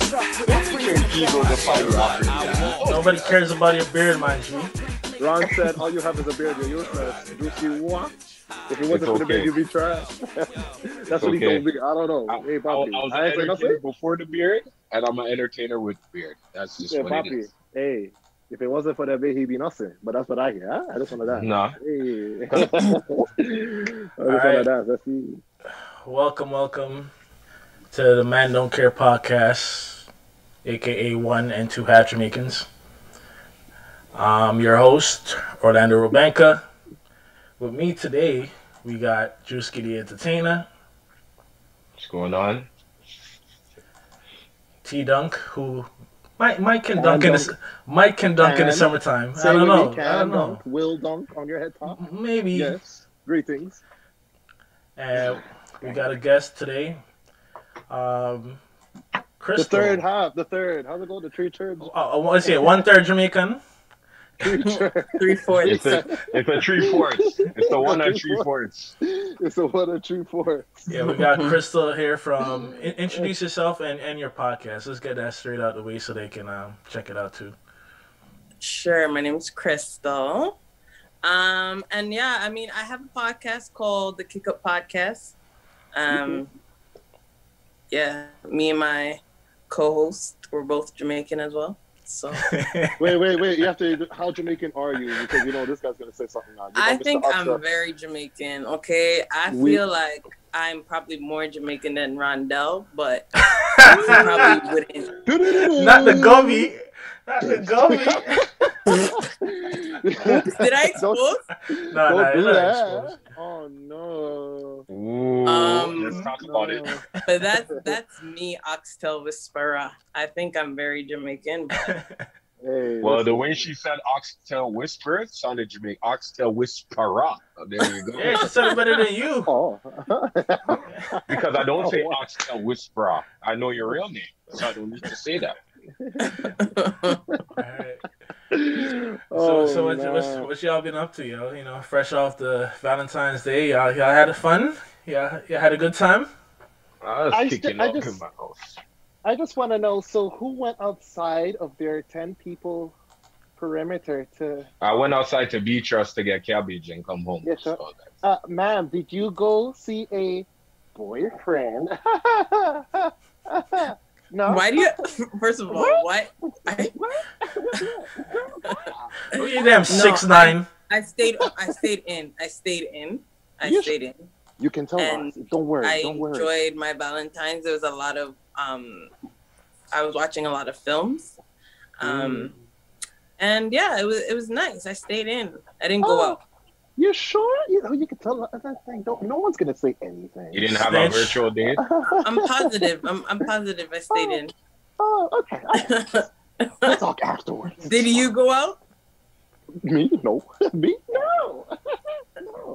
Nobody cares about your beard, mind you. Ron said, all you have is a beard, you're useless. Juicy what? If it wasn't for the beard, you'd be trash. That's what he told me. I don't know. Hey, Papi. I was an entertainer before the beard, and I'm an entertainer with the beard. That's just what Papi. it is. Hey, if it wasn't for that beard, he'd be nothing. But that's what I hear. Huh? I just want to dance. Nah. Hey. I just want to dance. Let's see. Welcome to the Man Don't Care podcast, aka 1 and 2 Half Jamaicans. I'm your host, Orlando Robanka. With me today, we got Drewski the Entertainer. What's going on? T-Dunk, who Mike can dunk in the summertime. I don't know. Dunk, will dunk on your head top. Maybe. Yes. Greetings. And we got a guest today. Crystal. The third. How's it go? The three thirds? Let's see, 1/3 Jamaican. 3/4. It's a 3/4. It's the 1 and 3/4. It's the 1 and 3/4. Yeah, we got Crystal here from. Introduce yourself and your podcast. Let's get that straight out the way so they can check it out too. Sure, my name is Crystal. And yeah, I mean, I have a podcast called the Kick Up Podcast. Yeah, me and my co-host, we're both Jamaican as well. So wait. You have to. How Jamaican are you? Because you know this guy's gonna say something now. I think I'm very Jamaican. Okay, I feel like I'm probably more Jamaican than Rondell, but you probably wouldn't. Not the gummy. Did I expose? No, do not that. exposed. Oh no. Ooh, let's talk about it. But that's me, Oxtail Whisperer. I think I'm very Jamaican. Hey, well, the way she said oxtail whisperer sounded Jamaican. Oxtail whisperer. Oh, there you go. Yeah, she said it better than you. Oh. Because I don't say oxtail whisperer. I know your real name, so I don't need to say that. All right. So what y'all been up to, yo? You know, fresh off the Valentines Day, y'all had fun? Yeah, you had a good time? I was kicking up in my house. I just want to know, so who went outside of their 10 people perimeter to... I went outside to Beach Trust to get cabbage and come home. Yeah, sure. Ma'am, did you go see a boyfriend? No. Why do you? First of all, what? Oh, you damn 6'9". I stayed in. You can tell us. Don't worry. I enjoyed my Valentines. There was a lot of I was watching a lot of films. And yeah, it was nice. I stayed in. I didn't go out. You sure? You know, you can tell that thing. No one's gonna say anything. You didn't have a virtual date? I'm positive. I'm positive I stayed in. Oh, okay. We'll talk afterwards. Did you go out? Me? No. Me? No. No.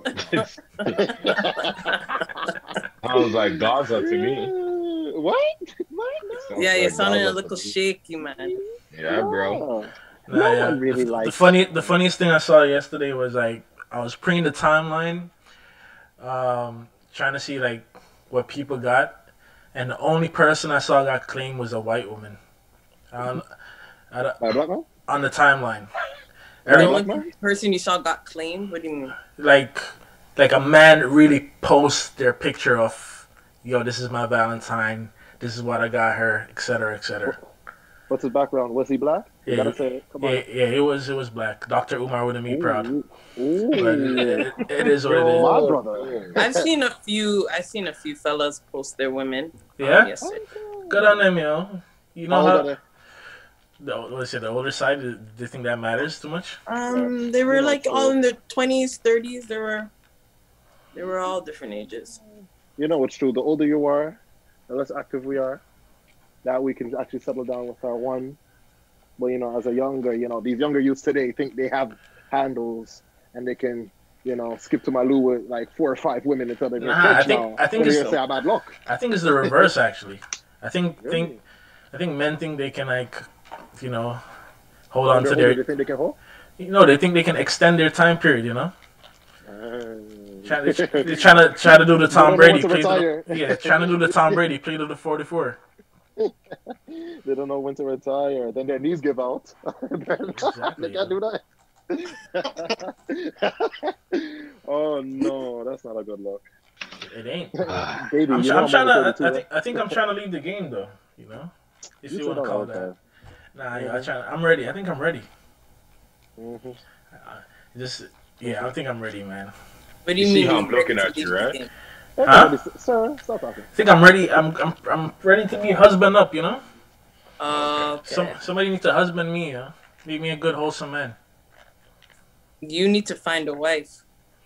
Sounds like Gaza to me. What? Yeah, you're sounding a little shaky, man. Yeah, bro. No one really likes the funniest thing I saw yesterday was like I was preying the timeline, trying to see like what people got, and the only person I saw got claimed was a white woman. On the timeline. The only person you saw got claimed? What do you mean? Like a man really posts their picture of, yo, this is my Valentine, this is what I got her, etc., etc. What's his background? Was he black? You gotta say it. Come on. Yeah, it was black. Dr. Umar wouldn't be proud. Ooh. But it is what it is. My brother. I've seen a few fellas post their women. Yeah? Yesterday. Good on them, yo. You know how... The older side, do you think that matters too much? They were like all in their 20s, 30s. They were all different ages. You know what's true. The older you are, the less active we are. That we can actually settle down with our one. But you know, as a younger, these younger youths today think they have handles and they can, skip to my loo with like 4 or 5 women until they get I think it's say bad luck. I think it's the reverse actually. I think men think they can like, hold on to their. They think they can hold. They think they can extend their time period. They're trying to do the Tom Brady. Trying to do the Tom Brady. Play to the 44. They don't know when to retire. Then their knees give out. Exactly. They can't do that. Oh no, that's not a good look. It ain't. Baby, I'm, you know I'm trying only to. 32, I think I'm trying to leave the game though. You know, if you want to call it that. Nah, yeah, I'm ready. I think I'm ready. Mm-hmm. Just yeah, I think I'm ready, man. What do You you see mean? how you're I'm looking ready at to you, leave the right? game? Huh? Sir, stop talking. I think I'm ready. I'm ready to be husband up. You know. Okay. Somebody needs to husband me. Make me a good wholesome man. You need to find a wife.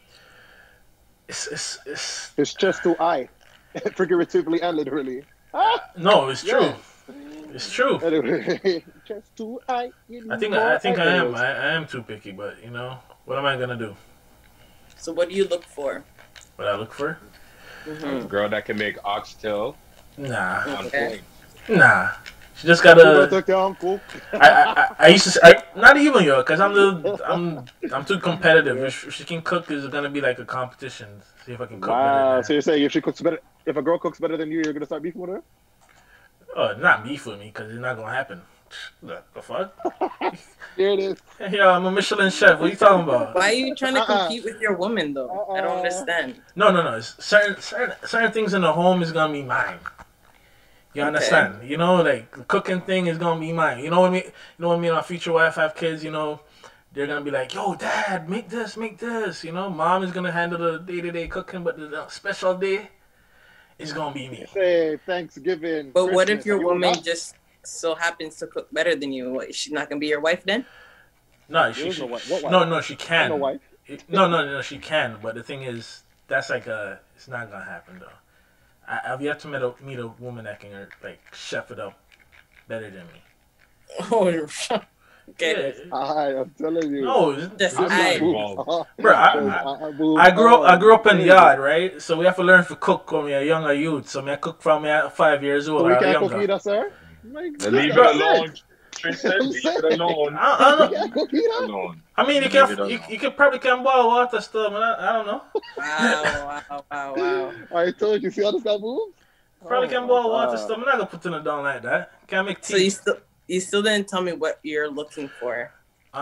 It's just too high, figuratively and literally. No, it's true. Yes. It's true. Anyway, just too high. I think I am. I am too picky, but you know, what am I gonna do? So what do you look for? What I look for? A girl that can make oxtail Nah, on Okay. point. nah. She just You gotta. take your uncle. I used to say, not even yo, cause I'm too competitive. If she can cook, it's gonna be like a competition. See if I can cook better Wow. than So her. you're saying if a girl cooks better than you, you're gonna start beefing with her? Oh, not beef with me, cause it's not gonna happen. The fuck? There it is. Yo, I'm a Michelin chef. What are you talking about? Why are you trying to compete with your woman though? I don't understand. No. It's certain things in the home is gonna be mine. You understand? Okay. You know, like the cooking thing is gonna be mine. You know what I mean? You know when me and my future wife have kids, you know, they're gonna be like, yo, dad, make this, make this. You know, mom is gonna handle the day-to-day cooking, but the special day is gonna be me. Say Thanksgiving. But what if Christmas, your you woman not- just so happens to cook better than you? What, is she not gonna be your wife then? No, There is no wife. What wife? no, she can. No wife. No, she can. But the thing is, that's like it's not gonna happen though. I've yet to meet a woman that can like chef it up better than me. Oh, okay. Yeah. I'm telling you. No, Just I'm not I. involved. bro. I grew up in the yard, right? So we have to learn to cook when we are younger youth. So I cook from me at 5 years old So we or can't cook younger. either, sir? My Then leave God, it alone, Tristan. I'm Leave saying. it alone. I We don't know. can't cook Leave it either. alone. I mean, you Leave can it alone. you can probably can boil water stuff, man. I don't know. Wow. I told you. See how this guy moves? Probably can boil water stuff. I'm not gonna put it down like that. Can't make So tea. you still didn't tell me what you're looking for.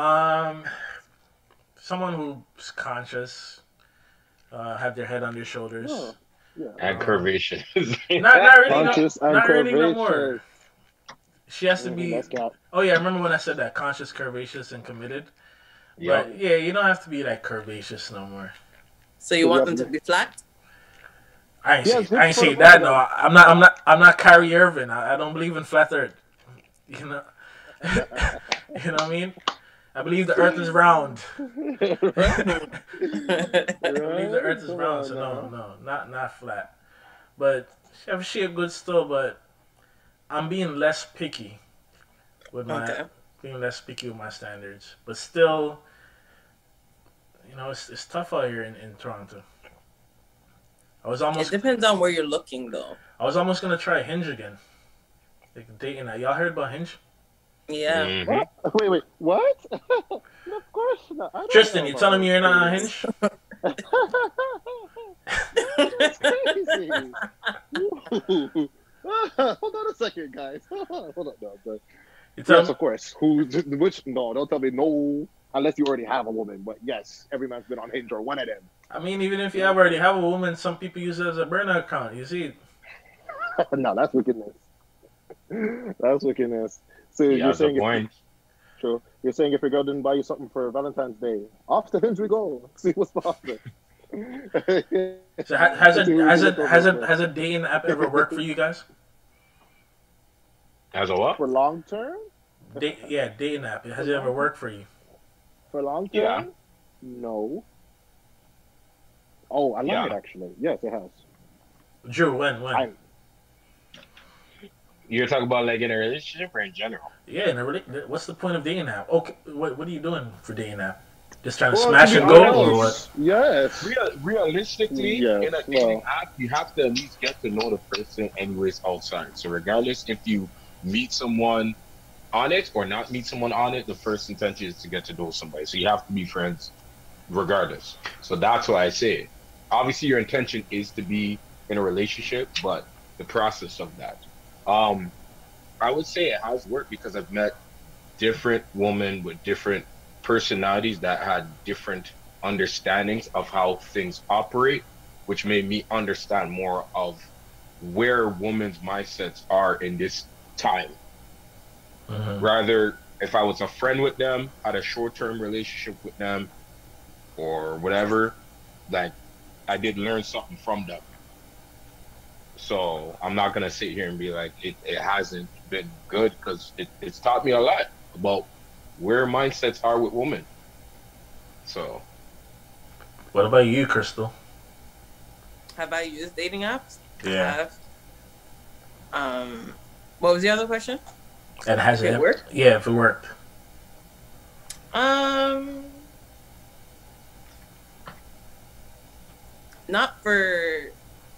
Someone who's conscious, have their head on their shoulders. Oh, yeah. And curvaceous. Not really. Conscious and Not really no curvaceous. more. She has to be. That's cap. Oh yeah, I remember when I said that conscious, curvaceous, and committed. Yeah. But yeah, you don't have to be like curvaceous no more. So you want them to be flat? I ain't Yes, say put it that. on No, them. I'm not Kyrie Irving. I don't believe in flat Earth. You know. You know what I mean? I believe the Earth is round. I believe the Earth is round. So no, not flat. But she a good still. But I'm being less picky with my standards. But still, you know, it's tough out here in Toronto. It depends on where you're looking, though. I was almost gonna try Hinge again. Like dating that. Y'all heard about Hinge? Yeah. Mhm. Wait, what? Of course not. I don't Tristan, know you about telling me you're not on this. Hinge? That's crazy. Hold on a second, guys. Hold on, no, but You tell yes, me? of course. Which? No, don't tell me no. Unless you already have a woman, but yes, every man's been on Hinge or one of them. I mean, even if you already have a woman, some people use it as a burner account. You see? No, that's wickedness. That's wickedness. So He you're has a saying point. true. You're saying if your girl didn't buy you something for Valentine's Day, off to Hinge we go. See what's popping. So has a dating app ever worked for you guys? As a what? For long term? Dating app. Has it ever worked for you? For long term? Yeah. No. Oh, I like Yeah. it actually. Yes, it has. Drew, when? You're talking about like in a relationship or in general? Yeah, what's the point of dating app? Okay, what are you doing for dating app? Just trying to Well, smash to be and go, honest, or what? Yes. Realistically, Yes, in a dating well. app, you have to at least get to know the person anyways outside. So regardless if you meet someone on it or not meet someone on it, the first intention is to get to know somebody. So you have to be friends regardless. So that's why I say, obviously your intention is to be in a relationship, but the process of that. I would say it has worked because I've met different women with different personalities that had different understandings of how things operate, which made me understand more of where women's mindsets are in this time. Rather, if I was a friend with them, had a short-term relationship with them, or whatever, like I did learn something from them. So I'm not gonna sit here and be like it hasn't been good because it's taught me a lot about where mindsets are with women. So What about you, Crystal? Have I used dating apps? Yeah. I have. What was the other question? And has If it worked? Yeah, if it worked. Not for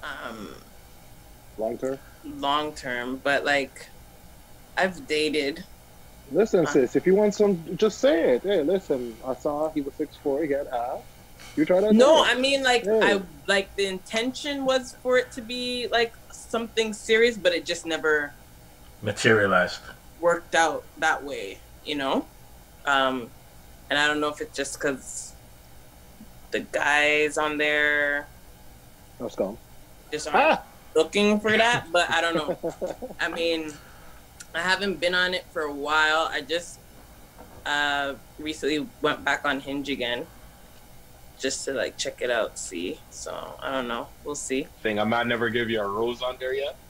long term, but like I've dated. Listen, sis, if you want some, just say it. Hey, listen, I saw he was 6'4", he got ass. You try that? No, I mean like I like the intention was for it to be like something serious, but it just never materialized. Worked out that way, you know. And I don't know if it's just because the guys on there just aren't looking for that, but I don't know. I mean, I haven't been on it for a while. I just recently went back on Hinge again just to like check it out, see. So I don't know. We'll see. Think I might never give you a rose on there yet.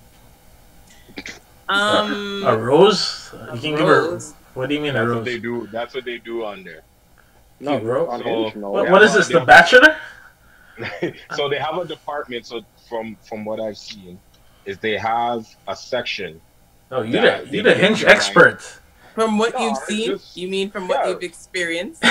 A rose? You can give her. What do you mean a rose? What they do. That's what they do on there. No, rose. No. What is this? The Bachelor? So they have a department. So from what I've seen, is they have a section. Oh, you're the Hinge expert. From what you've seen, you mean from what you've experienced?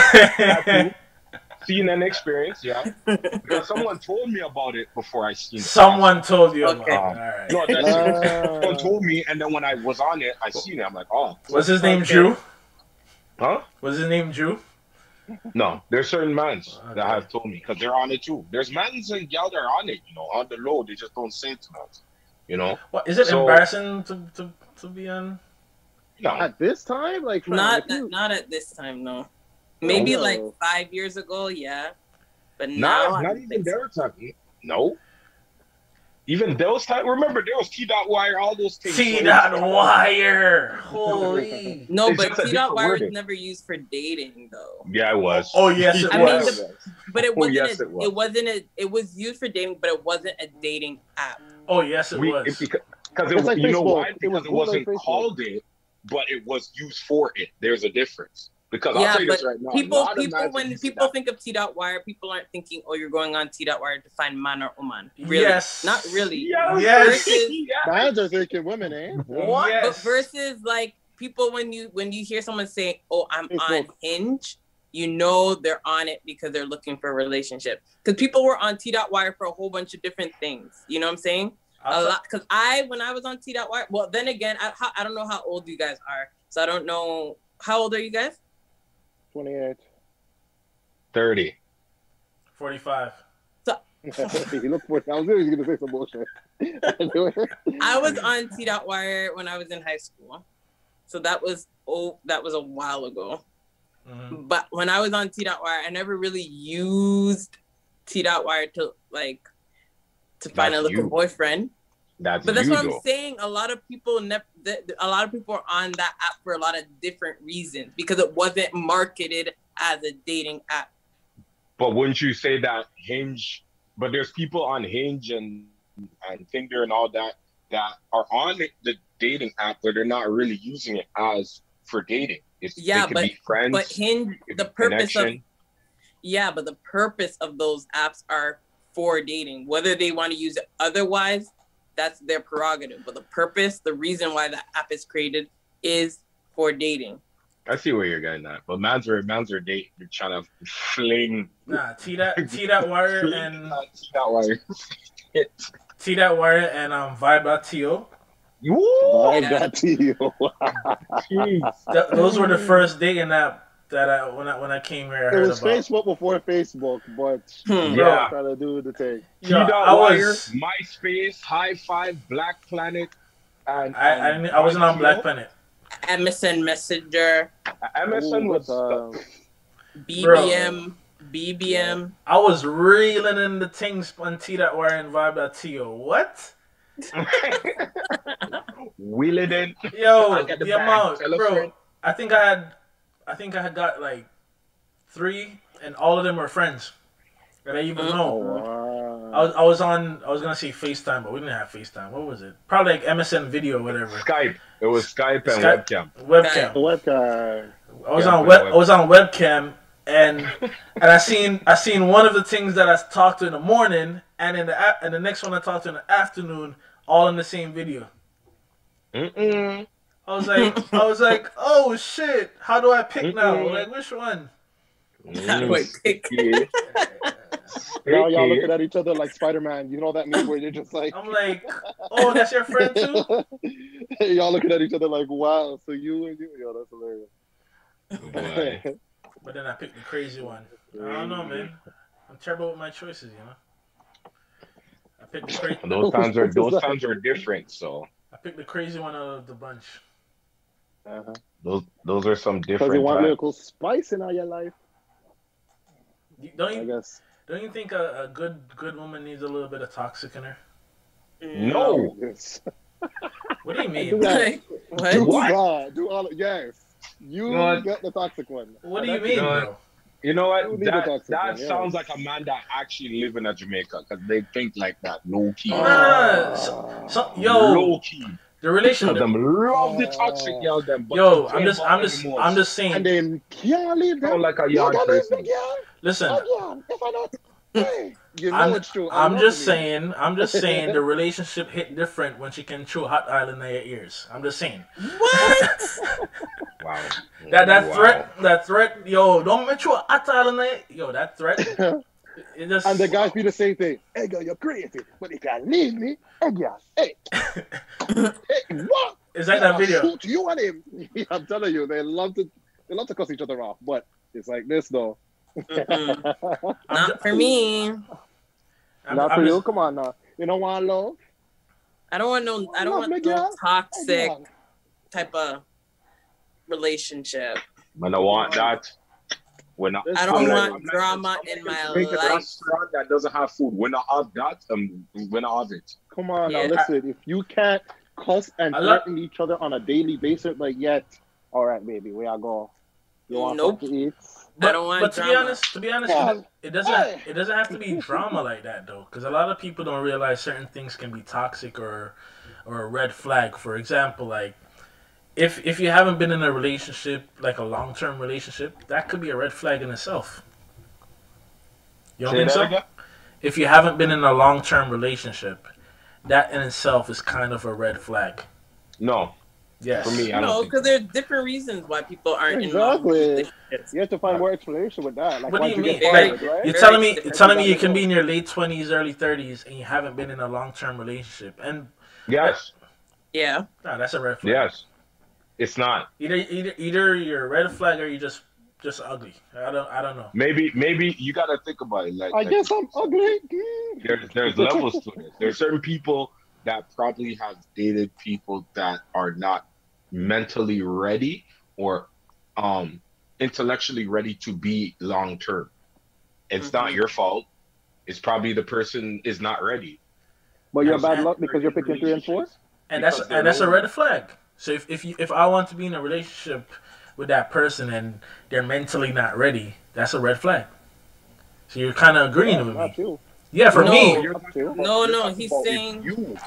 Seen and experienced, yeah. Because someone told me about it before I seen it. Someone told you about it. All right. No, that's someone told me, and then when I was on it, I seen it. I'm like, oh. Was his name Drew? Huh? Was his name Drew? No, there's certain mans that have told me because they're on it too. There's mans and gal that are on it, on the low. They just don't say it to us, What is it embarrassing to be on? No, at this time, like not at this time, no. Maybe like 5 years ago, yeah, but now not even their time. No, even those time. Remember, there was T.Wire, all those things. T.Wire, holy. No, but T.Wire is never used for dating, though. Yeah, it was. Oh yes, it was. But it wasn't. Yes, it wasn't. It was used for dating, but it wasn't a dating app. Oh yes, it was. Because it was like, you know why? Because it wasn't called it, but it was used for it. There's a difference. Because I'll tell you this right now. When people think of T.Wire, people aren't thinking, oh, you're going on T.Wire to find man or woman. Really? Yes. Not really. Yes. Mans are thinking women, eh? What? Yes. But versus like people when you hear someone say, oh, I'm on Hinge, they're on it because they're looking for a relationship. Because people were on T.Wire for a whole bunch of different things. You know what I'm saying? A lot. Because when I was on T.Wire, well, then again, I don't know how old you guys are. So I don't know. How old are you guys? 28. 30. 45. You look 40. I was really going to say some bullshit. I was on T.Wire when I was in high school. So that was a while ago. Mm-hmm. But when I was on T.Wire, I never really used T.Wire to find a little boyfriend. But that's what I'm saying. A lot of people are on that app for a lot of different reasons because it wasn't marketed as a dating app. But wouldn't you say that Hinge? But there's people on Hinge and Tinder and all that are on the dating app, but they're not really using it as for dating. They could be friends. But Hinge, the purpose of those apps are for dating. Whether they want to use it otherwise, that's their prerogative. But the reason why the app is created is for dating. I see where you're getting at. But mans are dating. You're trying to fling. Nah, T.Wire and T.Wire. T.Wire and Vibe.to. Vibe.to. Those were the first dating app that when I came here. It was Facebook before Facebook, but yeah, trying to do the thing. T.Wire, MySpace, High Five, Black Planet, I wasn't on Black Planet. MSN Messenger. MSN was BBM. I was reeling in the things on T that were in vibe.to. What? wheeling in. Yo, the amount, bro. I think I had got like 3, and all of them were friends that I even know. Wow. I was gonna say FaceTime, but we didn't have FaceTime. What was it? Probably like MSN video or whatever. Skype. It was Skype and webcam. Webcam. I was on webcam, and I seen one of the things that I talked to in the morning, and the next one I talked to in the afternoon, all in the same video. Mm-mm. I was like, oh shit! How do I pick now? Like, which one? How do I pick? Now y'all looking at each other like Spider-Man. You know that meme where you're just like... I'm like, oh, that's your friend too? Y'all looking at each other like, wow, so you and you... Yo, that's hilarious. But then I picked the crazy one. I don't know, man. I'm terrible with my choices, you know? I picked the crazy... Those times are different, so... I picked the crazy one out of the bunch. Those are some different Because you want times. little spice in all your life. Don't you think a good woman needs a little bit of toxic in her? No. What do you mean? Do that. What? Do all. Yes. You get the toxic one. What do you mean, bro? You know what? That sounds like a man that actually live in Jamaica because they think like that, low key. Low key. The relationship. Them love the toxic girl. I'm just saying. And then can't leave them like a yard person. Listen. If I don't, hey, you know it's true. I'm just saying the relationship hit different when she can chew a hot island in your ears. I'm just saying. What? Wow. That threat, yo, don't make sure hot island in your, yo, that threat. And the guys be the same thing. Hey girl, you're crazy, but if you leave me, hey girl, hey, what? Is that video? Shoot you and him. I'm telling you, they love to cuss each other off, but it's like this though. Not for me. Not for you. Come on now. You don't want love. I don't want no toxic type of relationship. When I want that. I don't want drama in my life. A restaurant that doesn't have food. When I have that, when I have it. Come on now, listen. If you can't cuss and threaten each other on a daily basis, like all right, baby, where I go? You want something to eat? I don't want drama. To be honest, it doesn't have to be drama like that though, because a lot of people don't realize certain things can be toxic or a red flag. For example, like if you haven't been in a relationship, like a long-term relationship, that could be a red flag in itself. You don't think so? Again? If you haven't been in a long-term relationship, that in itself is kind of a red flag. No. Yes. For me, I don't think because there's different reasons why people aren't in relationships. You have to find more explanation with that. Like, what do you mean? Fired, right? You're telling me you can be in your late 20s, early 30s, and you haven't been in a long-term relationship, and yes, no, that's a red flag. Yes, it's not. Either you're a red flag or you're just ugly. I don't know. Maybe you gotta think about it. Like I guess I'm ugly. There's levels to this. There's certain people that probably have dated people that are not mentally ready or intellectually ready to be long term. It's not your fault. It's probably the person is not ready. But you're bad luck because you're picking 3 and 4? And that's a red flag. So if I want to be in a relationship with that person and they're mentally not ready, that's a red flag. So you're kind of agreeing with me. Too. Yeah, for me. No, he's saying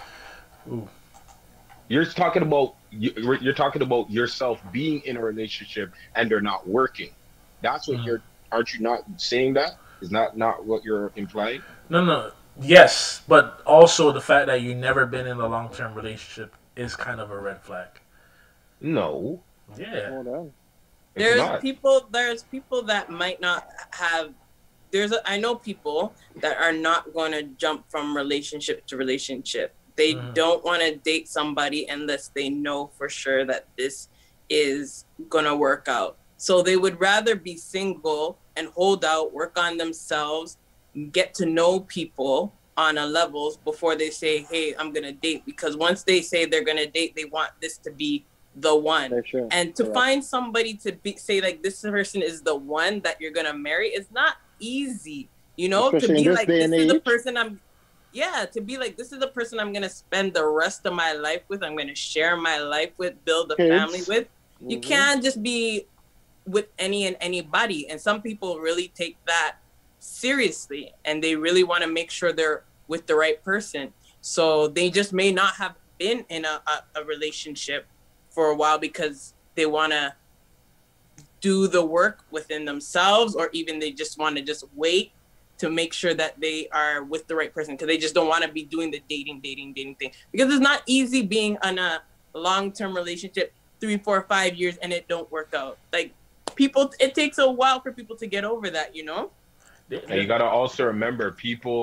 you're talking about yourself being in a relationship and they're not working. That's what aren't you not saying that? Is not what you're implying? No. Yes, but also the fact that you've never been in a long-term relationship is kind of a red flag. No. Yeah. There's people that might not have. I know people that are not going to jump from relationship to relationship. They don't want to date somebody unless they know for sure that this is going to work out. So they would rather be single and hold out, work on themselves, get to know people on a level before they say, hey, I'm gonna date. Because once they say they're gonna date, they want this to be the one. Sure. And to find somebody to say like this person is the one that you're gonna marry is not easy. You know, especially to be like this is the person to be like this is the person I'm gonna spend the rest of my life with. I'm gonna share my life with, build a family with. You can't just be with any and anybody. And some people really take that seriously and they really want to make sure they're with the right person. So they just may not have been in a relationship for a while because they want to do the work within themselves, or even they just want to just wait to make sure that they are with the right person because they just don't want to be doing the dating thing. Because it's not easy being in a long-term relationship 3, 4, 5 years and it don't work out. Like people, it takes a while for people to get over that, you know? And you gotta also remember,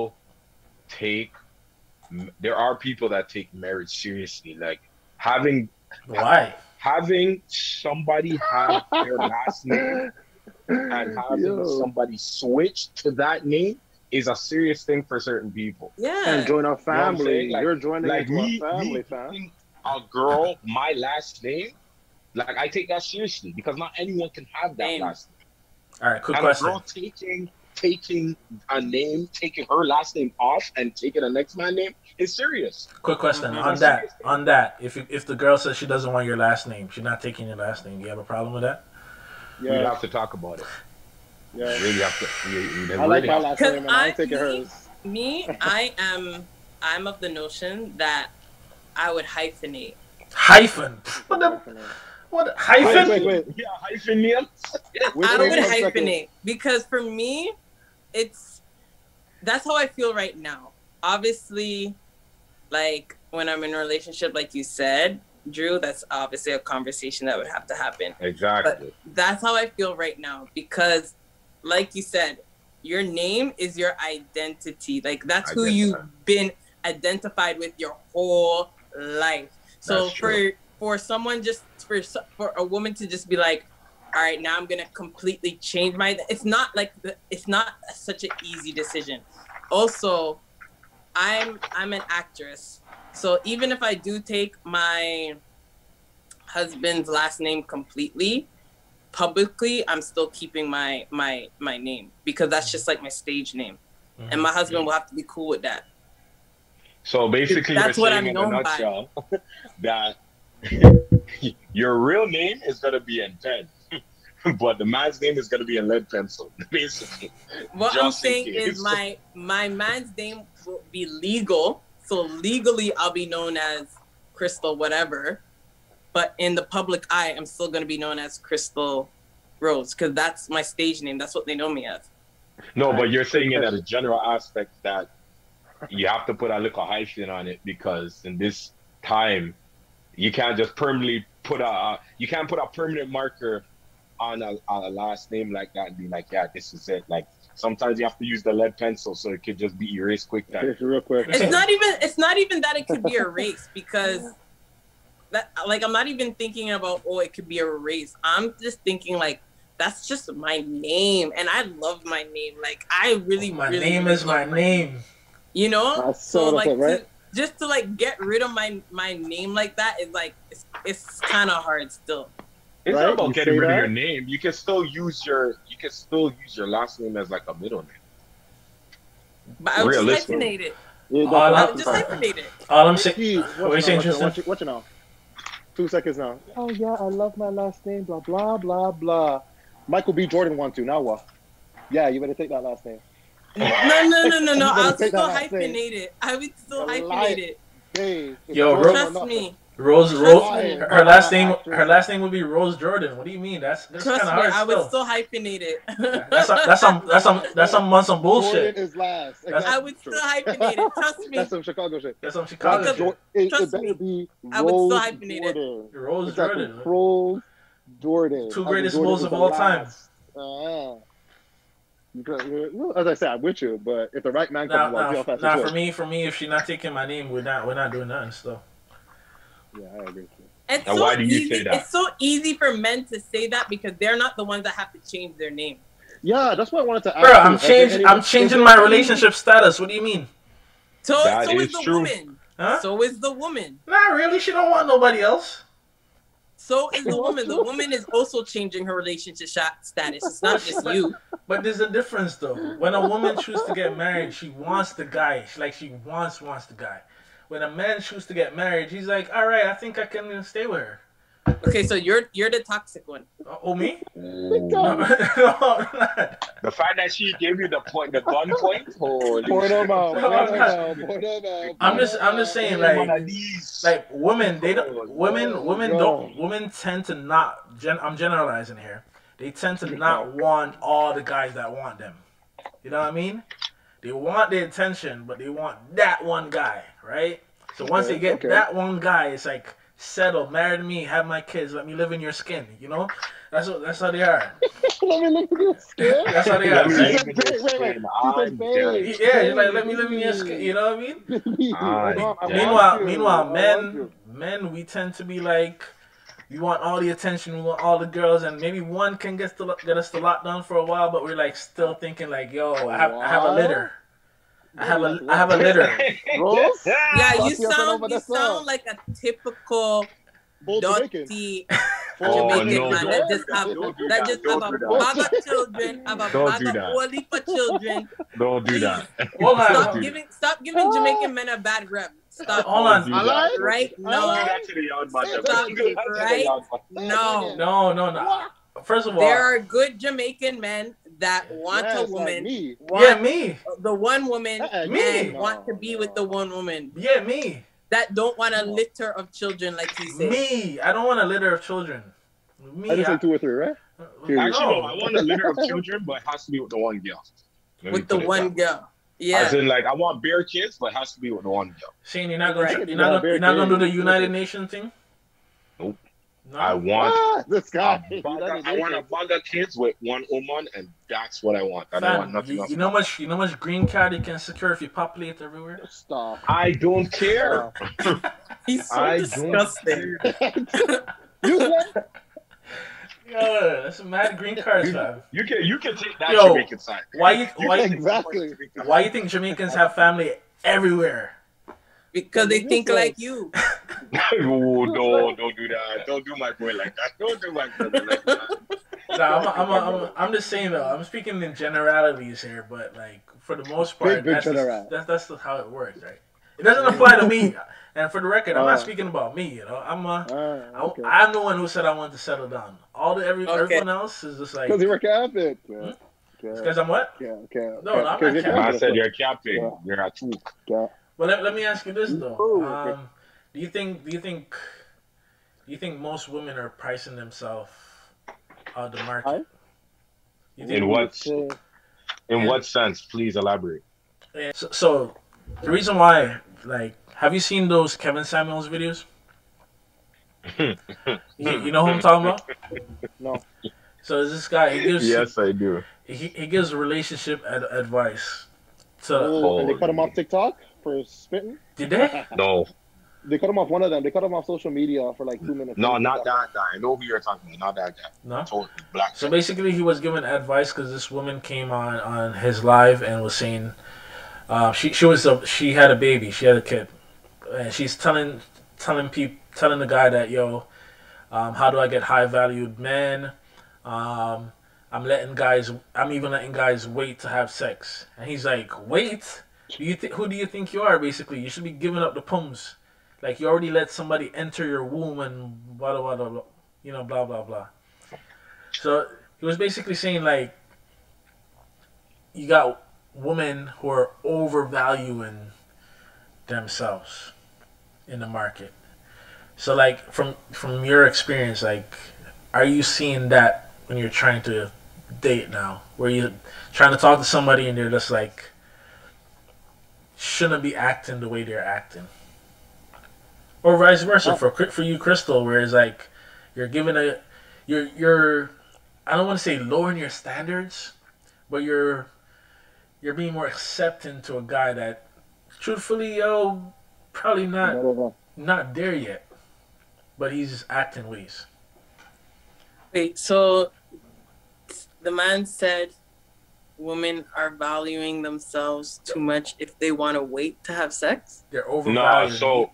there are people that take marriage seriously. Like having somebody have their last name and having somebody switch to that name is a serious thing for certain people. Yeah. And join our family. You know You're joining like into our family, fam. A girl, my last name, like I take that seriously because not anyone can have that last name. All right, quick and question. A girl taking a name, taking her last name off and taking a next man's name is serious. Quick question on that. If the girl says she doesn't want your last name, she's not taking your last name, do you have a problem with that? Yeah. We'd have to talk about it. Yeah. Really have to. I like my last name and I'm taking hers. I'm of the notion that I would hyphenate. Hyphen? What hyphen? Wait. Yeah, hyphen names. I would hyphenate because for me, that's how I feel right now. Obviously, like when I'm in a relationship, like you said, Drew, that's obviously a conversation that would have to happen. Exactly. But that's how I feel right now because, like you said, your name is your identity. Like that's who you've been identified with your whole life. So for someone for a woman to just be like, all right, now I'm gonna completely change it's not such an easy decision. Also, I'm an actress, so even if I do take my husband's last name completely, publicly, I'm still keeping my name because that's just like my stage name, and my husband will have to be cool with that. So basically, that's what I'm in known a nutshell by. that your real name is gonna be in pen, but the man's name is gonna be in lead pencil. Basically, what I'm saying is my man's name will be legal, so legally I'll be known as Crystal whatever, but in the public eye, I'm still gonna be known as Crystal Rose because that's my stage name. That's what they know me as. No, but you're saying it at a general aspect that you have to put a little hyphen on it because in this time. You can't just permanently put a permanent marker on a last name like that and be like, yeah, this is it. Like sometimes you have to use the lead pencil so it could just be erased quick. Real quick. It's not even that it could be erased because that like I'm not even thinking about it could be erased. I'm just thinking like that's just my name and I love my name. Like I really my really name is my name. You know? That's so like right? Just to like get rid of my name like that is like it's kind of hard still. It's not about getting rid of your name. You can still use your last name as like a middle name. But I would just hyphenate it. I would just hyphenate it. All I'm saying, watch it now. 2 seconds now. Oh yeah, I love my last name. Blah blah blah blah. Michael B. Jordan wants to. Now what? Yeah, you better take that last name. No. I'll still hyphenate it. I would still hyphenate it. Hey, yo, trust me. Rose. Her last name would be Rose Jordan. What do you mean? That's kind of hard. I would still hyphenate it. That's some bullshit. Jordan is last. I would still hyphenate it. Trust me. That's some Chicago shit. That's some Chicago shit. It better be I would still hyphenate it. Rose Jordan. Rose Jordan. Two greatest bulls of all time. As I said, I'm with you, but if the right man comes along, for me, if she's not taking my name, we're not doing nothing still. Yeah, I agree with you. And why do you say that? It's so easy for men to say that because they're not the ones that have to change their name. Yeah, that's what I wanted to ask. Bro, I'm changing my relationship status. What do you mean? So That is is the true. woman. Huh? So is the woman. Not really. She don't want nobody else. So is the woman. The woman is also changing her relationship status. It's not just you. But there's a difference though. When a woman chooses to get married, she wants the guy. She wants the guy. When a man chooses to get married, he's like, all right, I think I can stay with her. Okay, so you're the toxic one. Oh, me? Oh. No, The fact that she gave you the gun point, holy shit. I'm just saying, like women, women tend to not. I'm generalizing here. They tend to not want all the guys that want them. You know what I mean? They want the attention, but they want that one guy, right? So once they get that one guy, it's like, settle, marry me, have my kids, let me live in your skin. You know, that's how they are. Let me live in your skin. That's how they are. Right? Wait. Yeah, you're like, let me live in your skin. You know what I mean? Meanwhile, men, we tend to be like, we want all the attention, we want all the girls, and maybe one can get us to lock down for a while, but we're like still thinking like, yo, I have a litter. I have a litter. Rose? Yeah, you sound like a typical dirty Jamaican man that just have a bag of children, have a bag of whole heap of children. Don't do that. Stop giving Jamaican men a bad rep. Stop. Hold on. Right? No. No. First of all, there are good Jamaican men that want a woman. Me. The one woman me. Want to be with the one woman. Yeah, me. That don't want a litter of children, like he said. Me. I don't want a litter of children. Me. I just like 2 or 3, right? Actually, no. I want a litter of children, but it has to be with the one girl. With the one girl. Yeah. As in, like, I want bare kids, but it has to be with the one girl. Shane, you're not gonna do the United Nations thing? Nope. No. I want this guy. I want a bag of kids with one woman, and that's what I want. I don't want nothing else. You know much green card you can secure if you populate everywhere? Stop. I don't care. He's so disgusting. Yo, that's a mad green card, fam. You can take that Jamaican side. Why you think Jamaicans have family everywhere? Because they think like you. No, don't do that. Don't do my boy like that. Don't do my brother like that. I'm just saying though. I'm speaking in generalities here, but like for the most part, that's how it works, right? It doesn't apply to me. And for the record, I'm not speaking about me. You know, I'm the one who said I wanted to settle down. Everyone else is just like because you were Catholic. Because I'm what? No, I'm not Catholic. I said you're Catholic. Yeah. You're a true. Yeah. Well, let me ask you this though. Do you think most women are pricing themselves out of the market? In what sense? Please elaborate. So the reason why, like, have you seen those Kevin Samuels videos? you know who I'm talking about? No. So this guy, yes, I do. He gives relationship advice. And they cut him off TikTok for spitting? Did they? No. They cut him off one of them. They cut him off social media for like 2 minutes. No, not that guy. I know who you're talking about. Not that guy. No? Totally black. So basically he was giving advice because this woman came on his live and was saying she had a baby. She had a kid. And she's telling the guy that, yo, how do I get high valued men? I'm even letting guys wait to have sex. And he's like, wait? Who do you think you are, basically? You should be giving up the pums. Like, you already let somebody enter your womb and blah, blah, blah, blah, you know, blah, blah, blah. So he was basically saying, like, you got women who are overvaluing themselves in the market. So, like, from your experience, like, are you seeing that when you're trying to date now? Where you're trying to talk to somebody and they're just like, shouldn't be acting the way they're acting? Or vice versa for you, Crystal, where it's like you're giving you're I don't want to say lowering your standards, but you're being more accepting to a guy that truthfully, probably not there yet, but he's acting ways. Wait, so the man said women are valuing themselves too much if they want to wait to have sex? They're No, overvalued. so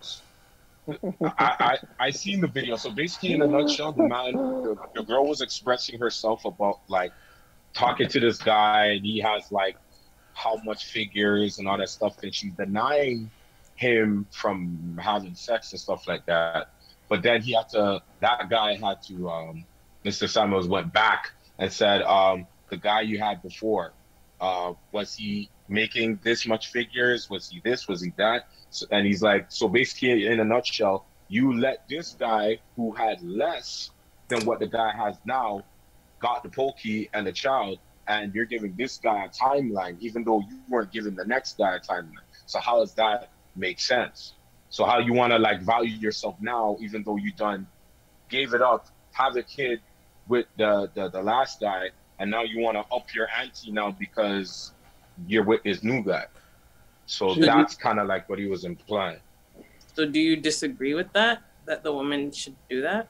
I seen the video. So basically, in a nutshell, the girl was expressing herself about like talking to this guy, and he has like how much figures and all that stuff, and she's denying him from having sex and stuff like that. But then that guy had to, Mr. Samuels went back and said, the guy you had before, was he making this much figures? Was he this? Was he that? So, and he's like, so basically, in a nutshell, you let this guy who had less than what the guy has now got the pokey and the child, and you're giving this guy a timeline, even though you weren't giving the next guy a timeline. So how does that make sense? So how you want to like value yourself now, even though you gave it up, have a kid with the last guy, and now you want to up your ante now because you're with this new guy. So that's kind of like what he was implying. So do you disagree with that the woman should do that?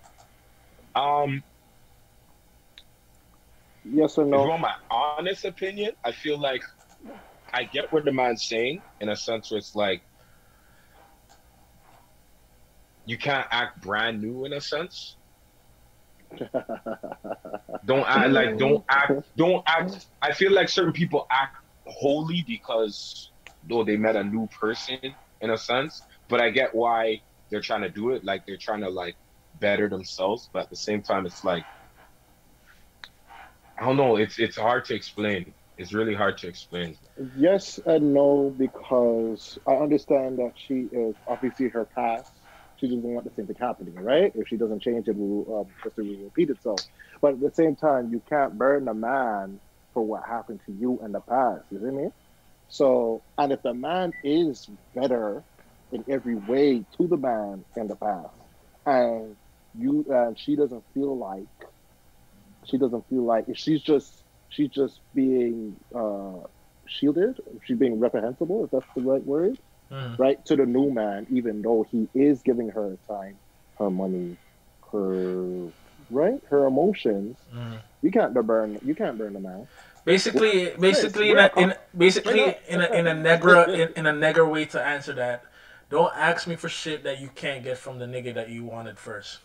Yes or no? If you want my honest opinion, I feel like I get what the man's saying in a sense where it's like you can't act brand new in a sense. Don't act. I feel like certain people act holy because though they met a new person in a sense, but I get why they're trying to do it. Like they're trying to like better themselves, but at the same time, it's like I don't know. It's hard to explain. It's really hard to explain. Yes and no, because I understand that she is obviously her past. She doesn't want the same thing happening, right? If she doesn't change it, history will repeat itself. But at the same time, you can't burn a man for what happened to you in the past. You see me? So, and if the man is better in every way to the man in the past, and she doesn't feel like if she's just being shielded, she's being reprehensible, if that's the right word. Right, to the new man, even though he is giving her time, her money, her emotions. You can't burn the man. Basically, in a negro way to answer that. Don't ask me for shit that you can't get from the nigga that you wanted first.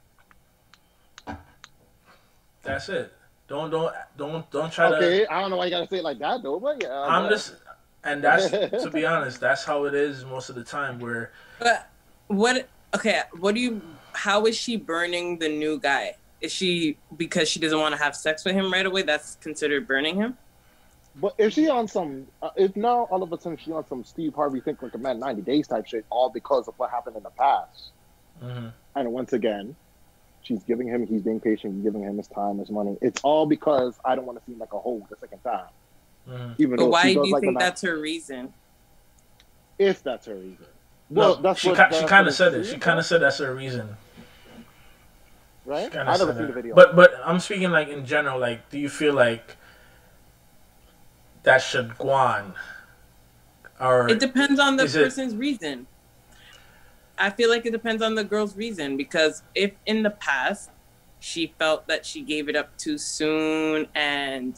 That's it. Don't try to. Okay, I don't know why you gotta say it like that though, but yeah. And that's, to be honest, that's how it is most of the time. Where, but how is she burning the new guy? Is she because she doesn't want to have sex with him right away? That's considered burning him. But if she on some, if now all of a sudden she on some Steve Harvey Think Like a Man 90 Days type shit, all because of what happened in the past, and once again, she's giving him, he's being patient, giving him his time, his money. It's all because I don't want to seem like a hoe the second time. Even but why do you think that's her reason? If that's her reason. Well, no, she kind of said it. She kind of said that's her reason. Right? I never seen the video. But I'm speaking like in general. Like, do you feel like that should go on? Or it depends on the person's reason. I feel like it depends on the girl's reason, because if in the past she felt that she gave it up too soon, and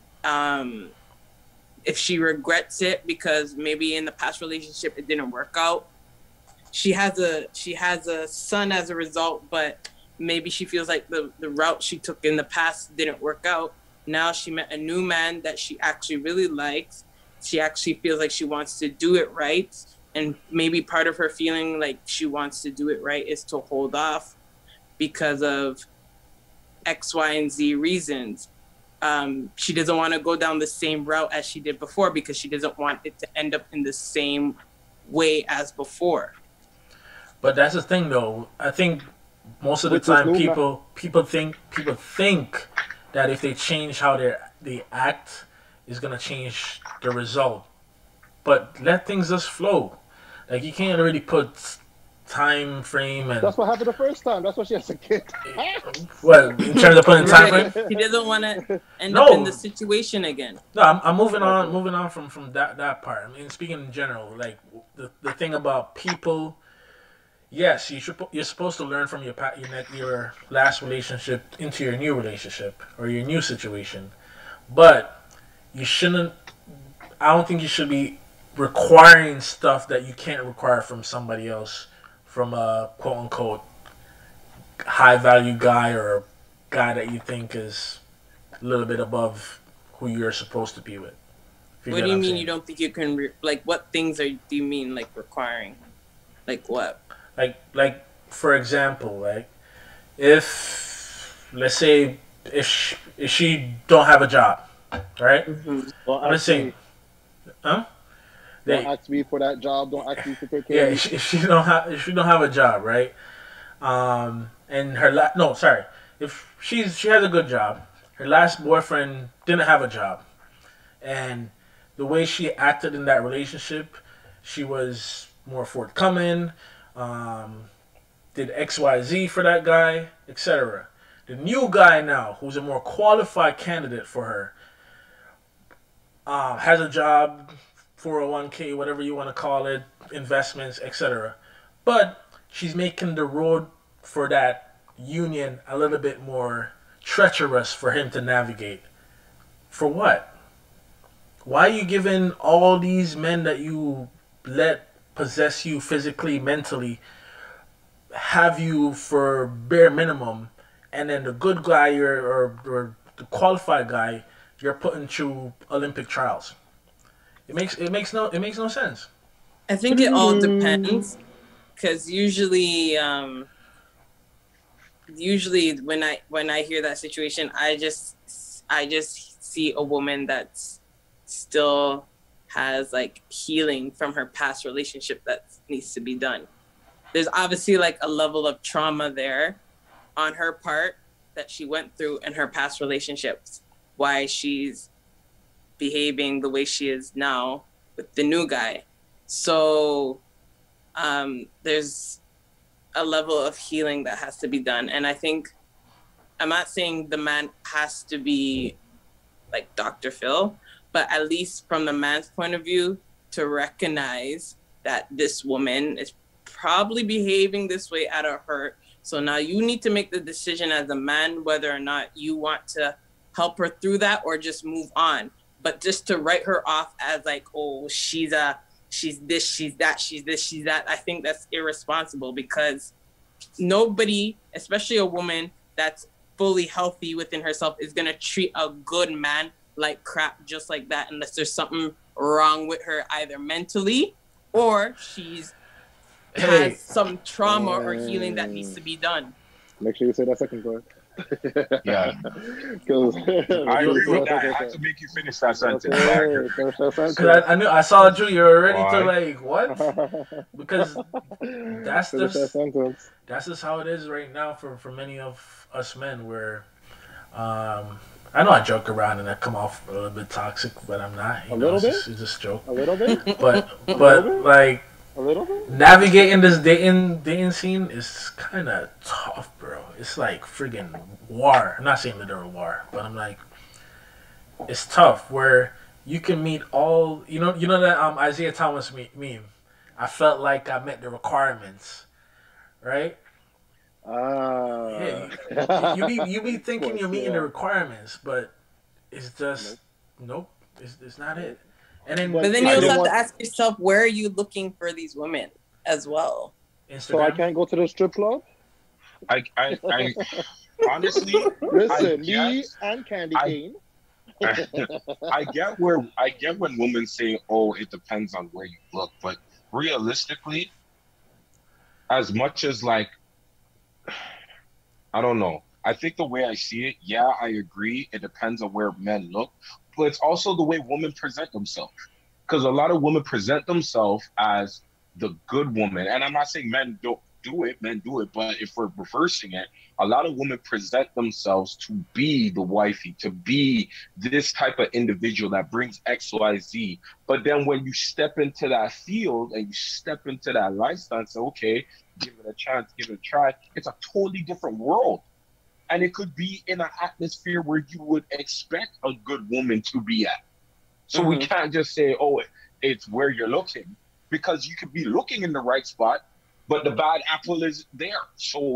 if she regrets it because maybe in the past relationship it didn't work out, she has a son as a result, but maybe she feels like the route she took in the past didn't work out. Now she met a new man that she actually really likes. She actually feels like she wants to do it right, and maybe part of her feeling like she wants to do it right is to hold off because of X, Y, and Z reasons. She doesn't want to go down the same route as she did before because she doesn't want it to end up in the same way as before. But that's the thing, though. I think most of the time people think that if they change how they act, is gonna change the result. But let things just flow. Like, you can't really put time frame, and that's what happened the first time. That's why she has a kid. Well, in terms of putting time frame, he doesn't want to end up in the situation again. No, I'm moving on from that part. I mean, speaking in general, like the thing about people. Yes, you're supposed to learn from your last relationship into your new relationship or your new situation, but you shouldn't. I don't think you should be requiring stuff that you can't require from somebody else, from a quote unquote high value guy or a guy that you think is a little bit above who you're supposed to be with. What do you mean you don't think you can what things do you mean requiring? Like what? Like for example, like if let's say if she don't have a job, right? Mm-hmm. I'm just saying, huh? Don't ask me for that job. Don't ask me to take care. Yeah, if she don't have a job, right? And if she has a good job, her last boyfriend didn't have a job, and the way she acted in that relationship, she was more forthcoming, did XYZ for that guy, etc. The new guy now, who's a more qualified candidate for her, has a job, 401k, whatever you want to call it, investments, etc. But she's making the road for that union a little bit more treacherous for him to navigate. For what? Why are you giving all these men that you let possess you physically, mentally, have you for bare minimum, and then the good guy or the qualified guy you're putting through Olympic trials? It makes no sense. I think it all depends, because usually when I hear that situation, I just see a woman that's still has healing from her past relationship that needs to be done. There's obviously a level of trauma there on her part that she went through in her past relationships, why she's behaving the way she is now with the new guy. So there's a level of healing that has to be done. And I think, I'm not saying the man has to be like Dr. Phil, but at least from the man's point of view, to recognize that this woman is probably behaving this way out of hurt. So now you need to make the decision as a man whether or not you want to help her through that or just move on. But just to write her off as oh, she's this, she's that, she's this, she's that, I think that's irresponsible, because nobody, especially a woman that's fully healthy within herself, is going to treat a good man like crap just like that, unless there's something wrong with her, either mentally or has some trauma or healing that needs to be done. Make sure you say that second part. Yeah. Because I agree with that. I have to make you finish that sentence. Because I saw Julia already to what? Because that's just how it is right now for many of us men, where I know I joke around and I come off a little bit toxic, but I'm not. A little bit? It's just a joke. A little bit? But a little bit? Navigating this dating scene is kind of tough, bro. It's like friggin' war. I'm not saying literal war, but I'm like, it's tough where you can meet all, you know that Isaiah Thomas meme. I felt like I met the requirements, right? Yeah, you be thinking you're meeting the requirements, but it's just nope. It's not it. And then, but then you also have to ask yourself, where are you looking for these women as well? Instagram? So I can't go to the strip club? I honestly, listen, me and Candy Cane. I get when women say, "Oh, it depends on where you look," but realistically, as much as I don't know. I think the way I see it, yeah, I agree. It depends on where men look, but it's also the way women present themselves. Because a lot of women present themselves as the good woman. And I'm not saying men don't do it, men do it, but if we're reversing it, a lot of women present themselves to be the wifey, to be this type of individual that brings X, Y, Z. But then when you step into that field and you step into that lifestyle and say, okay, give it a chance, give it a try, it's a totally different world. And it could be in an atmosphere where you would expect a good woman to be at. So we can't just say, oh, it's where you're looking, because you could be looking in the right spot, but the bad apple is there. So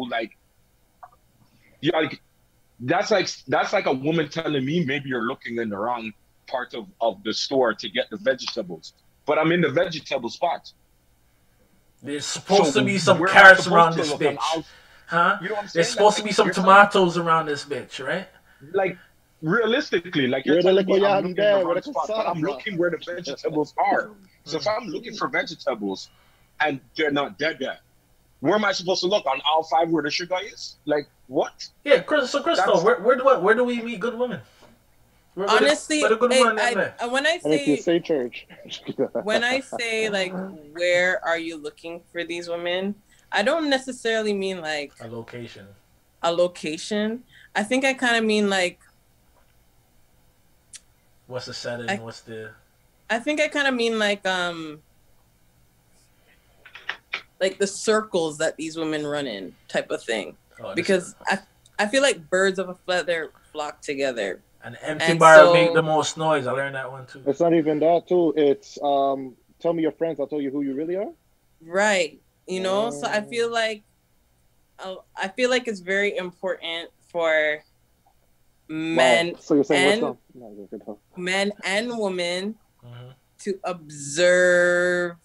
that's like a woman telling me maybe you're looking in the wrong part of the store to get the vegetables, but I'm in the vegetable spot. There's supposed to be some where am I carrots supposed around to this look? bitch. Huh? You know what I'm saying? There's supposed to be some tomatoes around this bitch, right? Like realistically, like you're Where the telling me little I'm yam looking there, in the where wrong the spot, but I'm cassava. looking where the vegetables are. So if I'm looking for vegetables and they're not dead yet, where am I supposed to look? On all five where the sugar is? Like what? Yeah, so Crystal, where do we meet good women? Honestly, where the good women there? when I And if you say say church, when I say like where are you looking for these women, I don't necessarily mean like a location. I think I kind of mean like what's the setting? I think I kind of mean like the circles that these women run in type of thing. Because I feel like birds of a feather flock together. An empty bar make the most noise. I learned that one too. It's not even that too. It's tell me your friends, I'll tell you who you really are. Right. You know, so I feel like it's very important for men. Wow. So you're saying and men and women to observe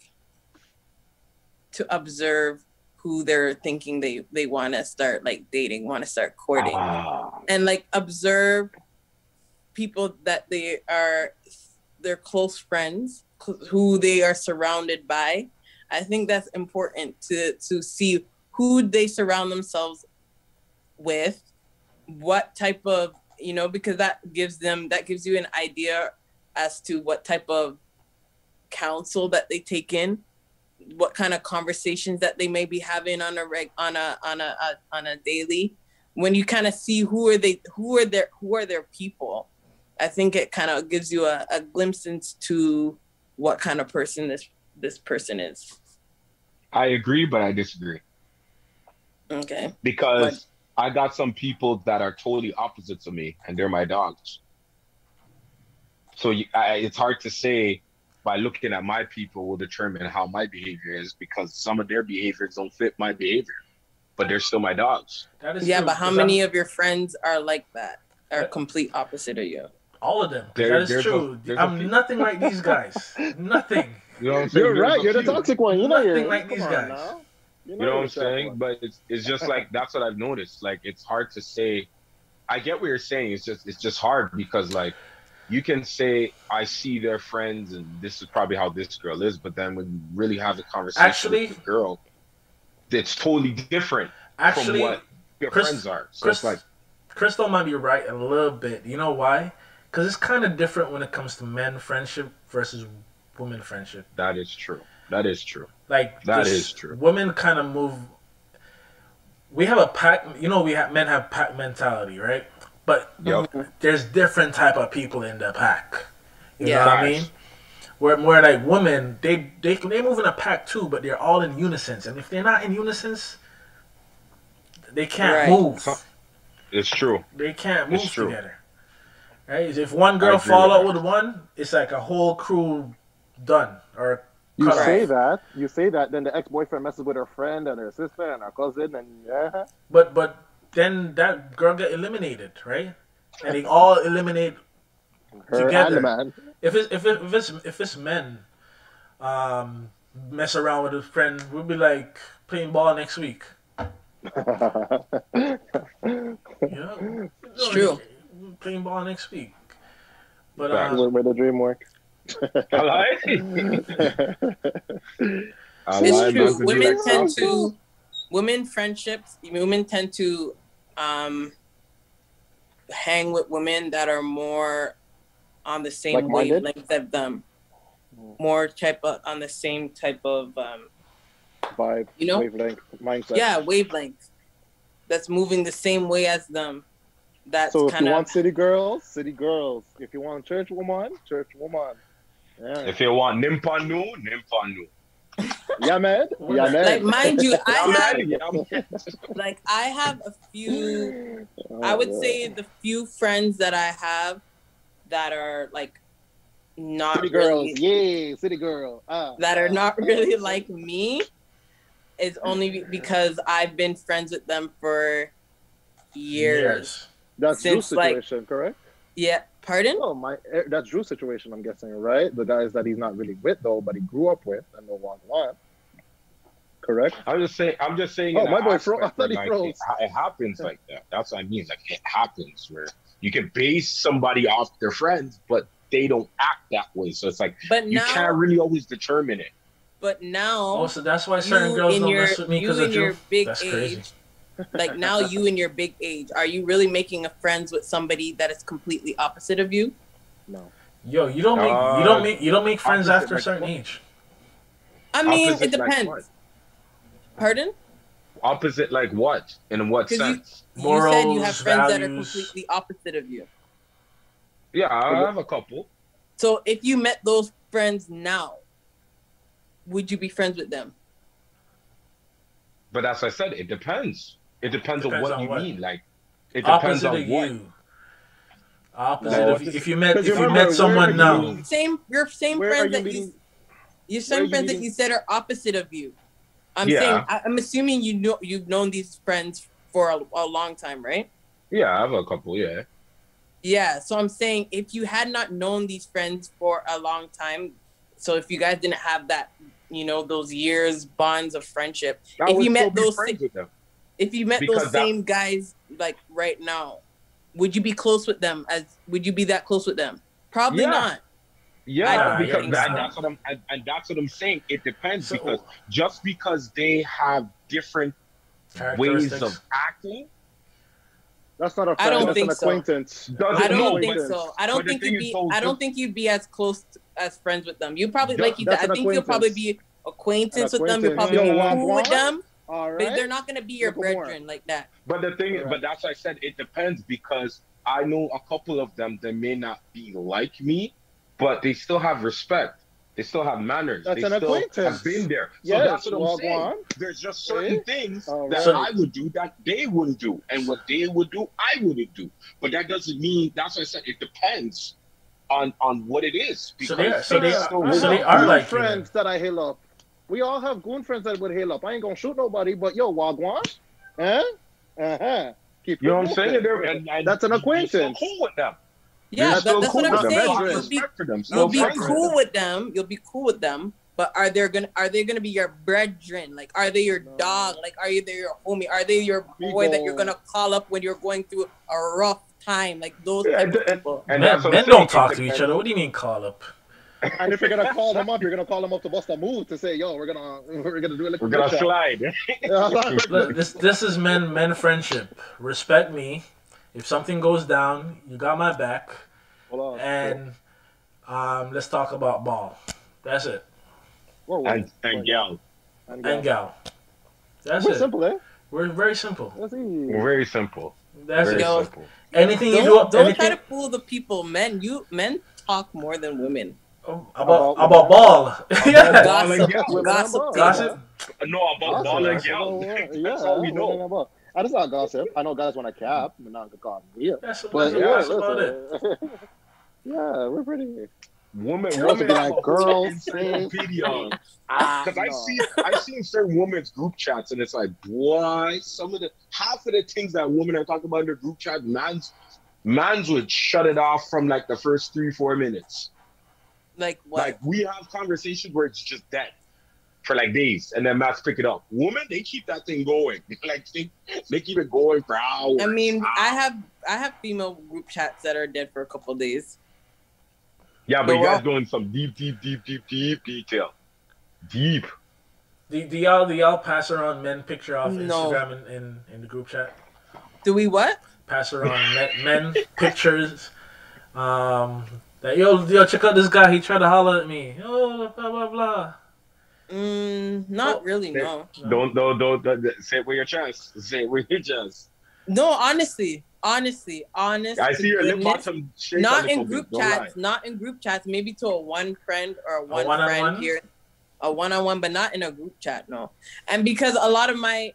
who they're thinking they want to start like dating, want to start courting, and like observe people that they're close friends, who they are surrounded by. I think that's important to see who they surround themselves with, what type of, you know, because that gives you an idea as to what type of counsel that they take in, what kind of conversations that they may be having on a daily. When you kind of see who are their people, I think it kind of gives you a glimpse into what kind of person this person is. I agree, but I disagree. Okay. Because I got some people that are totally opposites of me, and they're my dogs. So it's hard to say by looking at my people will determine how my behavior is, because some of their behaviors don't fit my behavior, but they're still my dogs. That is true, but how many of your friends are like that? Are complete opposite of you? All of them. That is true. I'm nothing like these guys. Nothing. You know what I'm saying? You're right. You're the toxic one. You know, nothing like these guys. You know what I'm saying? But it's just like, that's what I've noticed. Like, it's hard to say. I get what you're saying. It's just hard because like you can say I see their friends and this is probably how this girl is, but then when you really have a conversation with the girl, it's totally different from what your friends are. So it's like Crystal might be right a little bit. You know why? Because it's kind of different when it comes to men friendship versus women friendship. That is true. That is true. Like that is true. Women kind of move. We have a pack. You know, men have pack mentality, right? But there's different type of people in the pack. You know what I mean? Where more like women, they move in a pack too, but they're all in unison. And if they're not in unison, they can't move. It's true. They can't move together. Right? If one girl fall out with one, it's like a whole crew done. Or you say that, then the ex-boyfriend messes with her friend and her sister and her cousin, and But then that girl get eliminated, right? And they all eliminate her together. And the man. If it's men, mess around with a friend, we'll be like playing ball next week. It's true. Playing ball next week. But where the dream work. I like it's true. Women tend to hang with women that are more on the same wavelength of them, more on the same type of vibe, you know, wavelength, mindset. Yeah, wavelength. That's moving the same way as them. That's so if you want city girls. If you want church woman. Yeah. If you want nimpanu. Yeah, man. Like, mind you, I have a few. I would say the few friends that I have that are like not city really, girls. City girl. That are not really like me. Is only because I've been friends with them for years. That's your situation, correct? Yeah, Pardon? Oh, that's Drew's situation, I'm guessing, right? The guys that he's not really with though, but he grew up with and no one. Correct? I'm just saying. Oh, in my an boy aspect I thought where, he like, froze. it happens like that. That's what I mean. Like, it happens where you can base somebody off their friends, but they don't act that way. So it's like you can't really always determine it. But now, oh, so that's why certain girls don't mess with me because of Drew. That's crazy. Like now, you in your big age, are you really making a friends with somebody that is completely opposite of you? No. Yo, you don't make friends after a certain age. I mean, it depends. Like pardon? Opposite, like what? In what sense? You said you have friends that are completely opposite of you. Yeah, I have a couple. So if you met those friends now, would you be friends with them? But as I said, it depends. It depends on what you mean. Like, it depends on what. Opposite of if you met someone now. Your same friends that you said are opposite of you. I'm assuming you've known these friends for a long time, right? Yeah, I have a couple, yeah. Yeah, so I'm saying if you had not known these friends for a long time, so if you guys didn't have that, those years bonds of friendship, if you met those same guys like right now, would you be close with them? Would you be that close with them? Probably not. Yeah, because that's what I'm saying. It depends because just because they have different ways of acting, that's not a friend. I don't think so. Acquaintance. I don't think so. I don't think you'd be as close as friends with them. You probably I think you'll probably be acquaintance with them. You'll probably be cool with them. All right. But they're not gonna be your brethren like that. But the thing is, but that's why I said it depends because I know a couple of them that may not be like me, but they still have respect. They still have manners. That's they an still acquaintance. Have been there. So that's what I'm saying. There's just certain things that I would do that they wouldn't do. And what they would do, I wouldn't do. But that doesn't mean, that's what I said, it depends on what it is. Because so they are like friends that I hail up. We all have goon friends that would hail up. I ain't gonna shoot nobody, but yo, Wagwan? Keep you know what I'm saying? And that's an acquaintance. You're still cool with them. Yeah, that's what I'm saying. You'll be cool with them. You'll be cool with them. But are they gonna be your brethren? Like, are they your dog? Like, are they your homie? Are they your boy that you're gonna call up when you're going through a rough time? Like those type of people. And men don't talk to each other. What do you mean call up? And if you're gonna call them up, you're gonna call them up to bust a move to say, "Yo, we're gonna do it. We're gonna slide." Look, this is men friendship. Respect me. If something goes down, you got my back. Hold on. And let's talk about ball. That's it. And gal. And gal. That's We're it. Simple, eh? We're very simple. We're very simple. That's very it. Simple. Anything you do. Don't try to fool the people. Men talk more than women. About ball. Gossip. No, about ball and gal. That's all we know. That's not gossip. I know guys want to cap, but not call me. That's about it. Yeah, we're pretty. Women like girls. Because I've seen certain women's group chats, and it's like, boy, half of the things that women are talking about in their group chat, mans would shut it off from like the first 3-4 minutes. Like what? Like we have conversations where it's just dead for like days, and then Matt's pick it up. Women, they keep that thing going. Like they keep it going for hours. I mean, I have female group chats that are dead for a couple of days. Yeah, but you guys go in some deep detail. Deep. Do y'all pass around men picture off Instagram in the group chat? Do we what? Pass around men pictures. That yo, check out this guy. He tried to holler at me. Oh, blah blah blah. Not really. No. Don't say it with your chest. Say it with your chest. No, honest. I see your lip bottom shake. Not in group chats. Not in group chats. Maybe to a one friend or one friend here, a one-on-one, but not in a group chat. No, and because a lot of my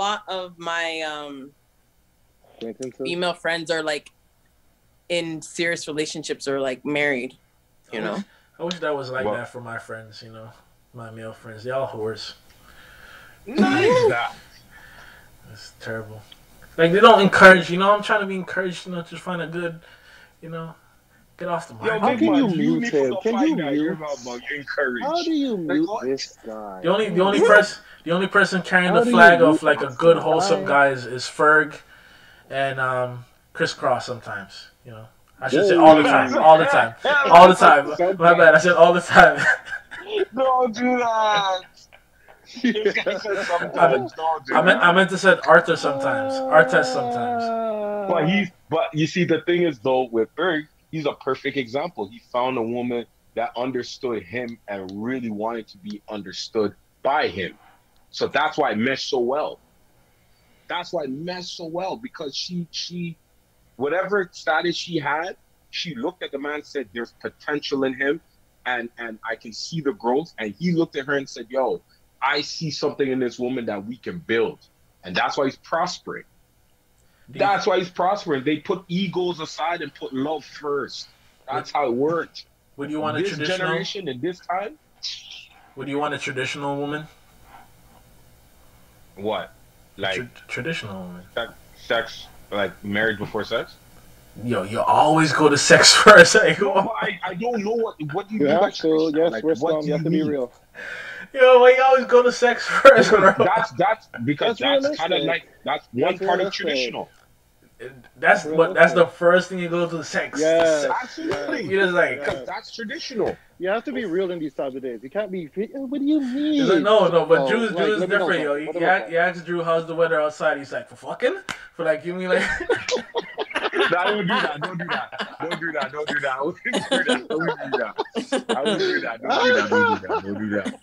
female friends are like in serious relationships or like married. You know. I wish that was like that for my friends. My male friends. They all whores. Nice that. It's terrible. Like, they don't encourage, I'm trying to be encouraged, just find a good, Get off the mic. Yo, How big can man, you mute need to him? go Can find you that. You're mute? you're encouraged. How do you mute what? this guy? The only person carrying How the do flag you of mute like a this good guy? wholesome guy is Ferg and crisscross sometimes. You know, I should say all the time, all the time, all the time. My bad. I said all the time. Don't do that. This guy said sometimes. Don't do I that. meant to say Arthur sometimes, Artest sometimes. But you see, the thing is though, with Berg, he's a perfect example. He found a woman that understood him and really wanted to be understood by him. So that's why it meshed so well. That's why it meshed so well because she whatever status she had, she looked at the man and said, "There's potential in him, and I can see the growth." And he looked at her and said, "Yo, I see something in this woman that we can build," and that's why he's prospering. That's why he's prospering. They put egos aside and put love first. That's how it worked. Would you want a this traditional generation and this time? Would you want a traditional woman? What? Like traditional woman? Sex, like marriage before sex? Yo, you always go to sex first. Like, no, I don't know what do you You mean by have to. Yes, like, we're what do you have to mean? be real. Yo, why you always go to sex first, bro? That's kind of like that's one part of traditional. That's the first thing you go to sex. Yes, absolutely. You're just like, because that's traditional. You have to be real in these types of days. You can't be. What do you mean? Like, no, but Drew's like, different, yo. You ask Drew how's the weather outside. He's like, for fucking, for like, you mean like? No, don't do that. Don't do that. Don't do that. Don't do that. I wouldn't do that. Don't do that.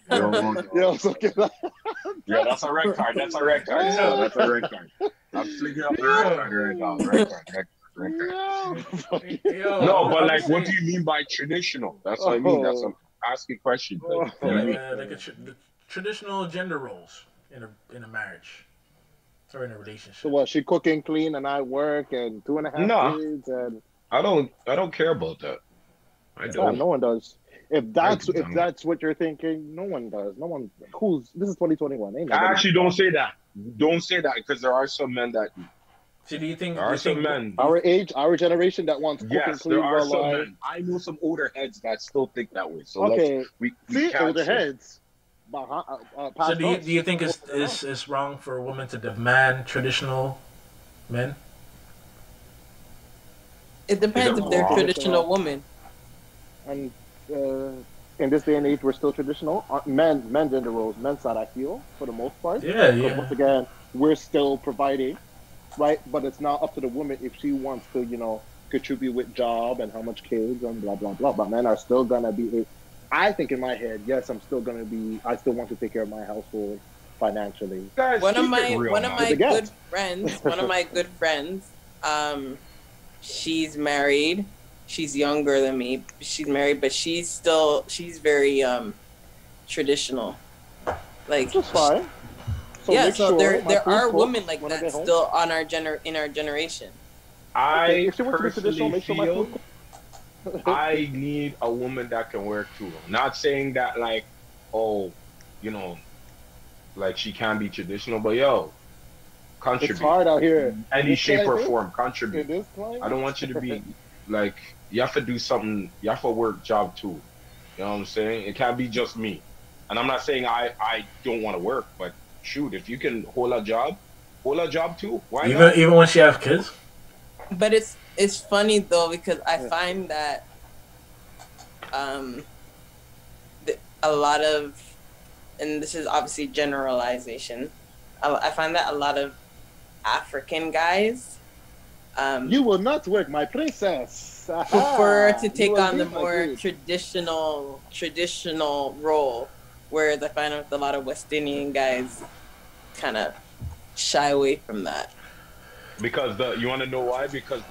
Yeah, that's a red card. That's a red card. Yeah, that's a red card. I'm flicking up the red card right now. Red card. No, but like, what do you mean by traditional? That's what I mean. That's I'm asking questions. Like, the traditional gender roles in a marriage. Or in a relationship. So what? She cooking, clean, and I work, and 2.5 kids, and I don't care about that. I don't. No one does. If that's what you're thinking, no one does. No one. This is 2021. Ain't nobody. Actually, don't say that. Don't say that because there are some men that. So do you think there are some men our age, our generation that wants cooking, yes, clean, there are some alive. men. I know some older heads that still think that way. So okay, we older heads. So do you think it's wrong for a woman to demand traditional men? It depends if they're traditional women. And in this day and age, we're still traditional. Men gender roles, men's side, I feel, for the most part. Yeah. Once again, we're still providing, right? But it's now up to the woman if she wants to, contribute with job and how much kids and blah blah blah. But men are still gonna be. I think in my head, yes, I still want to take care of my household financially. One of my good friends, she's married. She's younger than me. She's married, but she's very traditional. Like just fine. So yeah, so there are women like that still on in our generation. I personally feel I need a woman that can work too. Not saying that like, like she can be traditional, but contribute. It's hard out here. Any shape or form, contribute. I don't want you to be like, you have to do something, you have to work job too. You know what I'm saying? It can't be just me. And I'm not saying I don't want to work, but shoot, if you can hold a job too. Why not? Even when she have kids? But it's funny though because I find that a lot of, and this is obviously generalization, I find that a lot of African guys you will not work, my princess. prefer to take on the more traditional role, whereas I find with a lot of West Indian guys kind of shy away from that. Because you want to know why? Because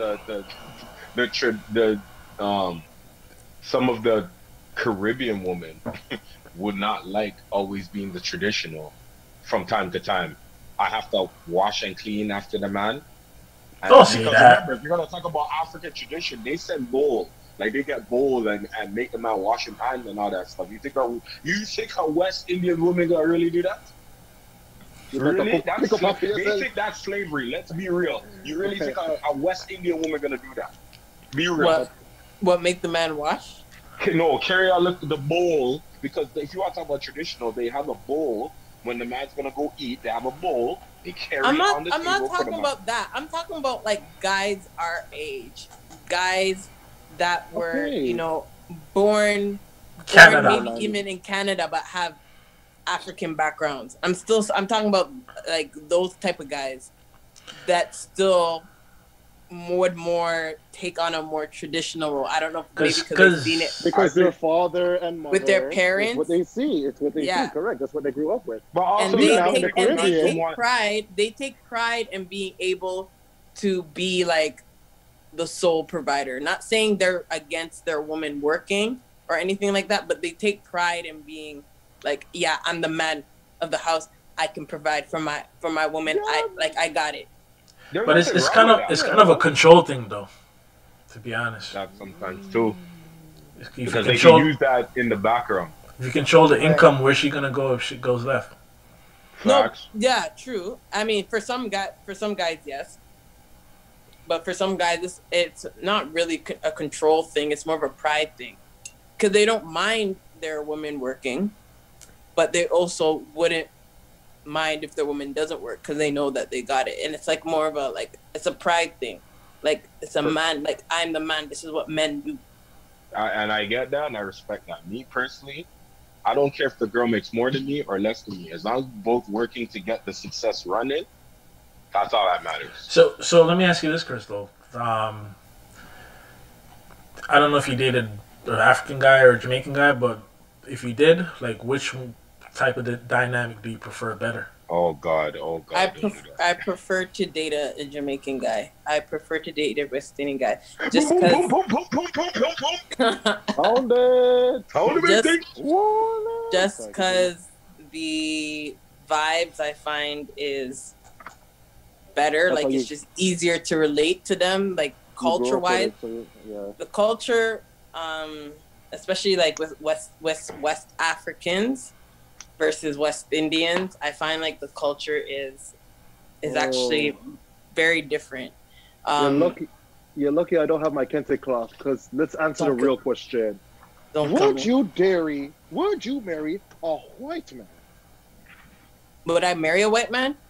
some of the Caribbean women would not like always being the traditional. From time to time, I have to wash and clean after the man. And don't see that. Remember, if you're gonna talk about African tradition, they send bowl. Like they get bowl and make them out washing hands and all that stuff. You think a West Indian woman gonna really do that? Really? They think that's slavery. Let's be real. You really think a West Indian woman gonna do that? Be real. What make the man wash? No, carry out the bowl, because if you want to talk about traditional, they have a bowl when the man's gonna go eat. They have a bowl. They carry it on the I'm not table for the talking man. about that. I'm talking about like guys our age, guys that were born Canada. maybe even in Canada, but have African backgrounds. I'm talking about like those type of guys that still would more take on a more traditional role. I don't know, maybe because they've seen it. Because their father and mother with their parents, it's what they see. It's what they see. Correct. That's what they grew up with. But also, they take pride in being able to be like the sole provider. Not saying they're against their woman working or anything like that, but they take pride in being like, yeah, I'm the man of the house. I can provide for my woman. Yeah. I got it. But it's kind of a control thing, though. To be honest, that sometimes too, because they can use that in the background. If you control the income, where's she gonna go if she goes left? No, yeah, true. I mean, for some guys, yes, but for some guys, it's not really a control thing. It's more of a pride thing, because they don't mind their woman working, but they also wouldn't mind if their woman doesn't work because they know that they got it. And it's like more of a it's a pride thing, like it's a man, like I'm the man, this is what men do. And I get that and I respect that. Me personally, I don't care if the girl makes more than me or less than me, as long as both working to get the success running, that's all that matters. So let me ask you this, Crystal. I don't know if you dated an African guy or a Jamaican guy, but if you did, like, which type of dynamic do you prefer better? Oh God. I prefer to date a Jamaican guy. I prefer to date a West Indian guy. Just because. Just because the vibes I find is better. Like, it's just easier to relate to them, like culture-wise. The culture, especially like with West Africans versus West Indians, I find like the culture is actually very different. You're lucky I don't have my kente cloth, because let's answer the real question. Would you marry a white man? Would I marry a white man?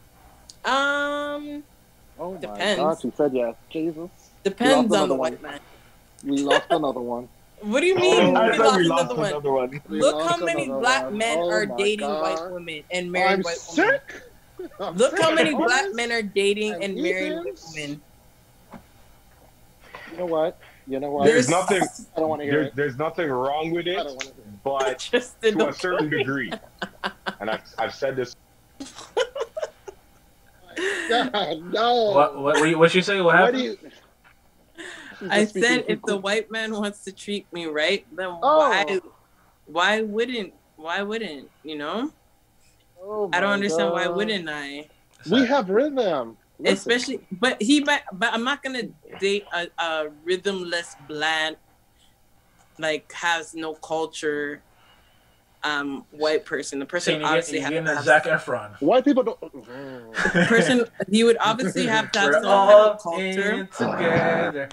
Oh depends. my God, she said yes. Jesus. Depends on the white man. We lost another one. What do you mean? We lost another one. Look how many black men are dating white women and marrying white women. Look how many black men are dating and marrying white women. You know what? There's nothing. I don't want to hear it. There's nothing wrong with it, but Justin, to a certain degree. And I've said this. God, no. What you say? What happened? I said if the white man wants to treat me right, then why wouldn't you know? I don't understand why wouldn't I? We have rhythm. Listen. Especially, but I'm not gonna date a rhythmless, bland, like has no culture, white person. The person obviously has to have Zac Efron. White people don't. The person, he would obviously have to have some type of culture. Together.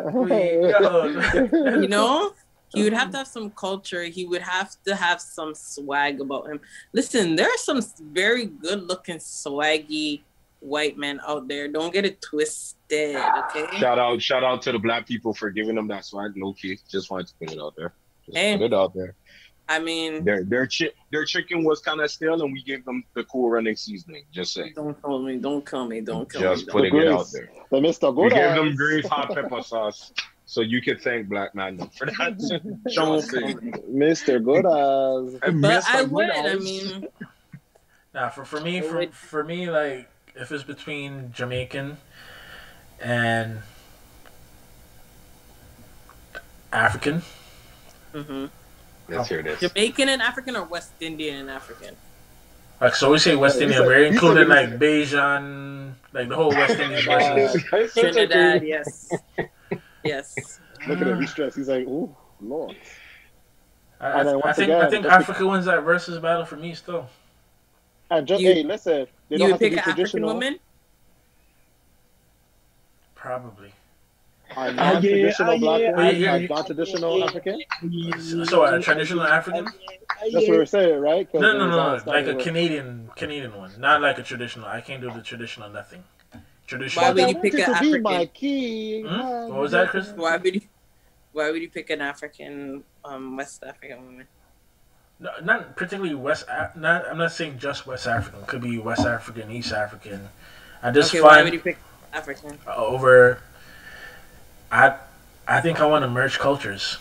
You know, he would have to have some culture. He would have to have some swag about him. Listen, there are some very good-looking, swaggy white men out there. Don't get it twisted, okay? Shout out to the black people for giving them that swag, low key. Just wanted to put it out there. Put it out there. I mean, their chicken was kind of stale, and we gave them the Cool Running seasoning. Just saying. Don't kill me. Just putting it out there. We gave them Grace hot pepper sauce, so you could thank Black Man for that. Mr. Goodas. But I would. I mean, for me, like, if it's between Jamaican and African. Mm-hmm. Let's hear this. Jamaican and African, or West Indian and African? Like, so we say West Indian, we're including like Bajan, like the whole West Indian versus Trinidad, yes. Look at him, he's stressed. He's like, ooh, Lord. I think Africa wins that versus battle for me still. And just, hey, listen. You would pick an African woman? Probably. A non-traditional black woman, a non-traditional African. So a traditional African? That's what we're saying, right? No. Like a Canadian one, not like a traditional. I can't do the traditional nothing. Traditional. Why would you pick an African? My key. What was that, Chris? Why would you pick an African, West African woman? No, not particularly I'm not saying just West African. Could be West African, East African. I just find. Why would you pick African over? I think I want to merge cultures.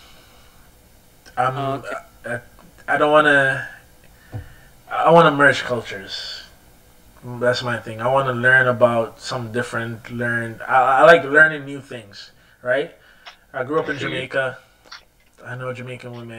I don't want to. I want to merge cultures. That's my thing. I want to learn about some different. I like learning new things. Right. I grew up in Jamaica. I know Jamaican women.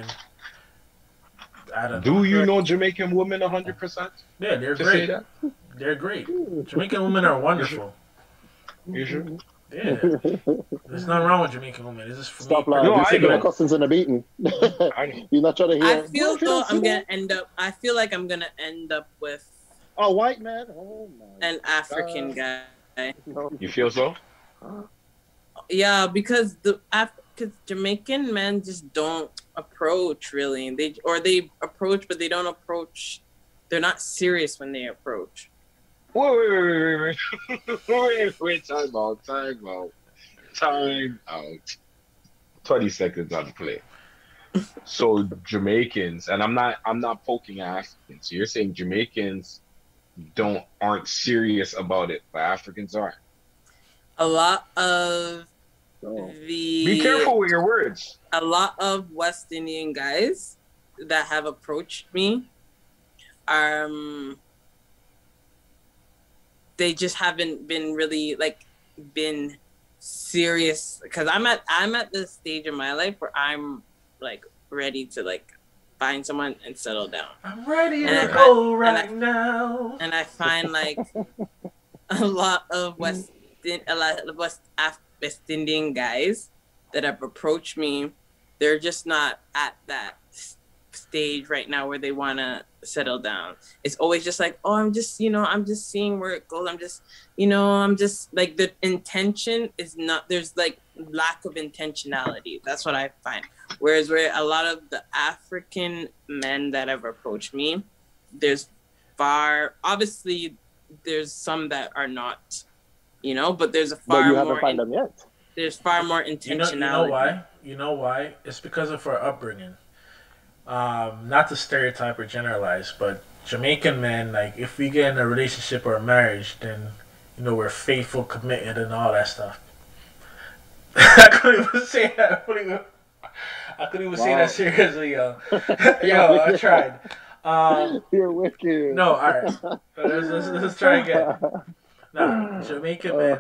I don't know. Do you know Jamaican women 100%? Yeah, they're great. They're great. Jamaican women are wonderful. You sure? Yeah. There's nothing wrong with Jamaican women. It's just for Stop me. lying. No, You're I taking know. the customs in a beating. You're not trying to hear. I feel though I feel like I'm gonna end up with a white man. Oh my. An African guy. You feel so? Yeah, because because Jamaican men just don't approach really. They approach, but they don't approach. They're not serious when they approach. Wait. Time out. 20 seconds on the play. So Jamaicans, and I'm not poking Africans. So you're saying Jamaicans aren't serious about it, but Africans are. A lot of Be careful with your words. A lot of West Indian guys that have approached me they just haven't been really been serious, because I'm at this stage in my life where I'm ready to find someone and settle down. I'm ready to go now. And I find a lot of West Indian guys that have approached me, they're just not at that stage right now where they want to settle down. It's always just I'm just seeing where it goes. I'm just the intention is not, there's lack of intentionality. That's what I find. Whereas where a lot of the African men that have approached me, obviously there's some that are not, but there's but you haven't found them yet. There's far more intentionality. You know why? It's because of our upbringing. Not to stereotype or generalize, but Jamaican men, if we get in a relationship or a marriage, then we're faithful, committed, and all that stuff. I couldn't even say that. I couldn't even say that seriously, yo. Yo, I tried. You're wicked. No, all right. Let's try again. Now, Jamaican men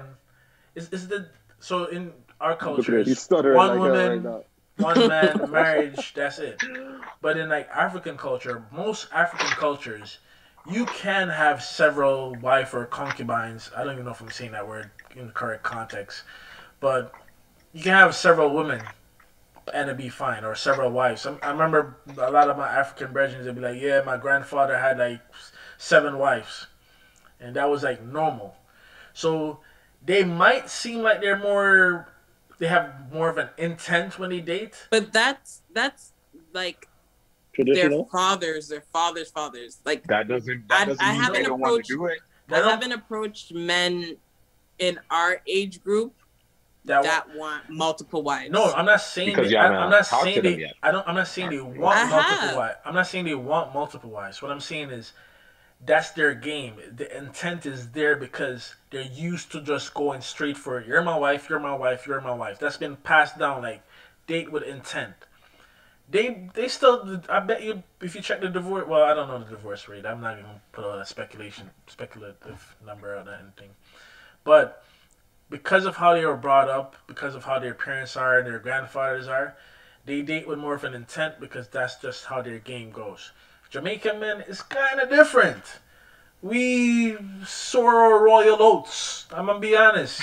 so in our culture, one woman. One man, marriage, that's it. But in African culture, most African cultures, you can have several wife or concubines. I don't even know if I'm saying that word in the correct context. But you can have several women and it'd be fine, or several wives. I remember a lot of my African brethren, they'd be like, yeah, my grandfather had 7 wives. And that was normal. So they might seem like they have more of an intent when they date. But that's traditional. Their fathers. That doesn't mean they don't want to do it. I haven't approached men in our age group that want multiple wives. No, I'm not saying because I'm not saying they want multiple wives. I'm not saying they want multiple wives. What I'm saying is that's their game. The intent is there because they're used to just going straight for it. You're my wife, you're my wife, you're my wife. That's been passed down date with intent. They still, I bet you, if you check the divorce, well, I don't know the divorce rate. I'm not going to put a speculative number on anything. But because of how they were brought up, because of how their parents are and their grandfathers are, they date with more of an intent because that's just how their game goes. Jamaican men is kind of different. We soar our royal oats. I'm going to be honest.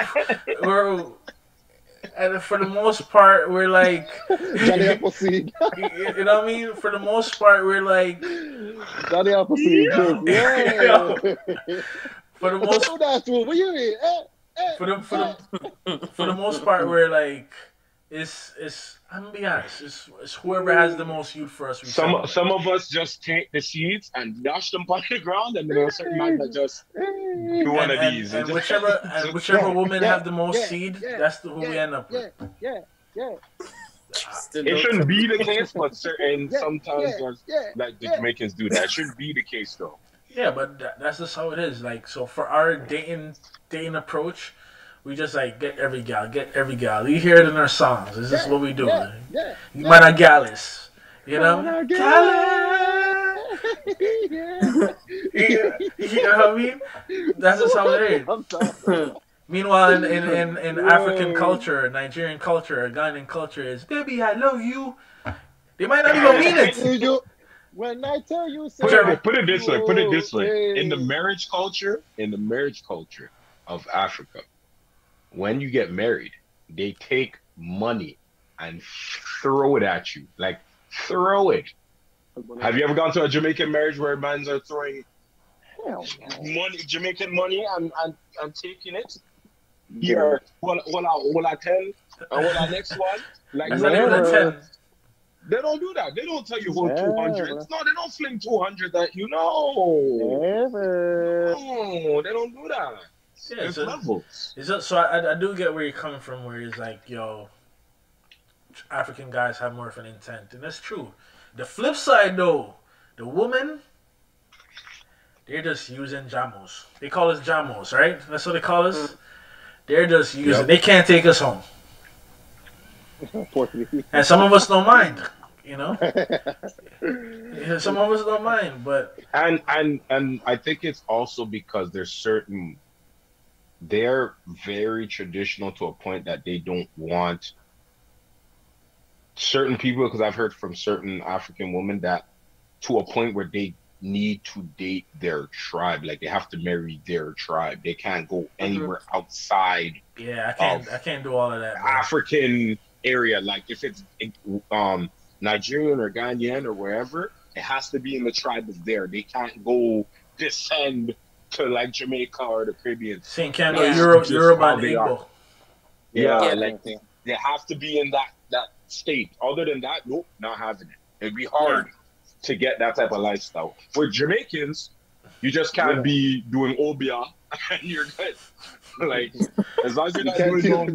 And for the most part, we're Johnny Appleseed. You know what I mean? For the most part, we're Johnny Appleseed. Yeah. For the most what you mean? for the most part, we're like, it's. I'm gonna be honest. It's whoever has the most youth for us. We Some settle with. some of us just take the seeds and dash them on the ground, and then there are certain men that just do one of these. And just, whichever woman have the most seed, that's who we end up with. Yeah. it shouldn't be the case, but certain sometimes like the Jamaicans do that. It shouldn't be the case though. Yeah, but that's just how it is. Like, so for our dating approach, we just like get every gal. You hear it in our songs. This is what we do. You might not gallus, you know. Gallus. You know what I mean? That's just how it is. Meanwhile, in African culture, Nigerian culture, Ghanaian culture is, baby, I love you. They might not even mean it. When I tell you, put it this way. In the marriage culture of Africa, when you get married, they take money and throw it at you. Like, throw it. Have you ever gone to a Jamaican marriage where men are throwing money, Jamaican money, and taking it? Here, well, I 10, and well, I next one. Like, that's not even a 10. They don't do that. They don't tell you hold 200. No, they don't fling 200 at you. No. Never. No, they don't do that. Yeah, There's levels. So I do get where you're coming from, where it's like, yo, African guys have more of an intent, and that's true. The flip side, though, the woman, they're just using jamos. They call us jamos, right? That's what they call us. They're just using. Yep. They can't take us home. And some of us don't mind, you know. Some of us don't mind, but and I think it's also because they're very traditional to a point that they don't want certain people, because I've heard from certain African women that to a point where they need to date their tribe, like they have to marry their tribe. They can't go anywhere outside. Yeah, I can't do all of that. African area, like if it's Nigerian or Ghanaian or wherever, it has to be in the tribe of there. They can't go descend to like Jamaica or the Caribbean. St. Canada, Yoruba, and Igbo. Yeah, like they have to be in that state. Other than that, nope, not having it. It'd be hard to get that type of lifestyle. For Jamaicans, you just can't be doing obia and you're good. Like, as long as you're not doing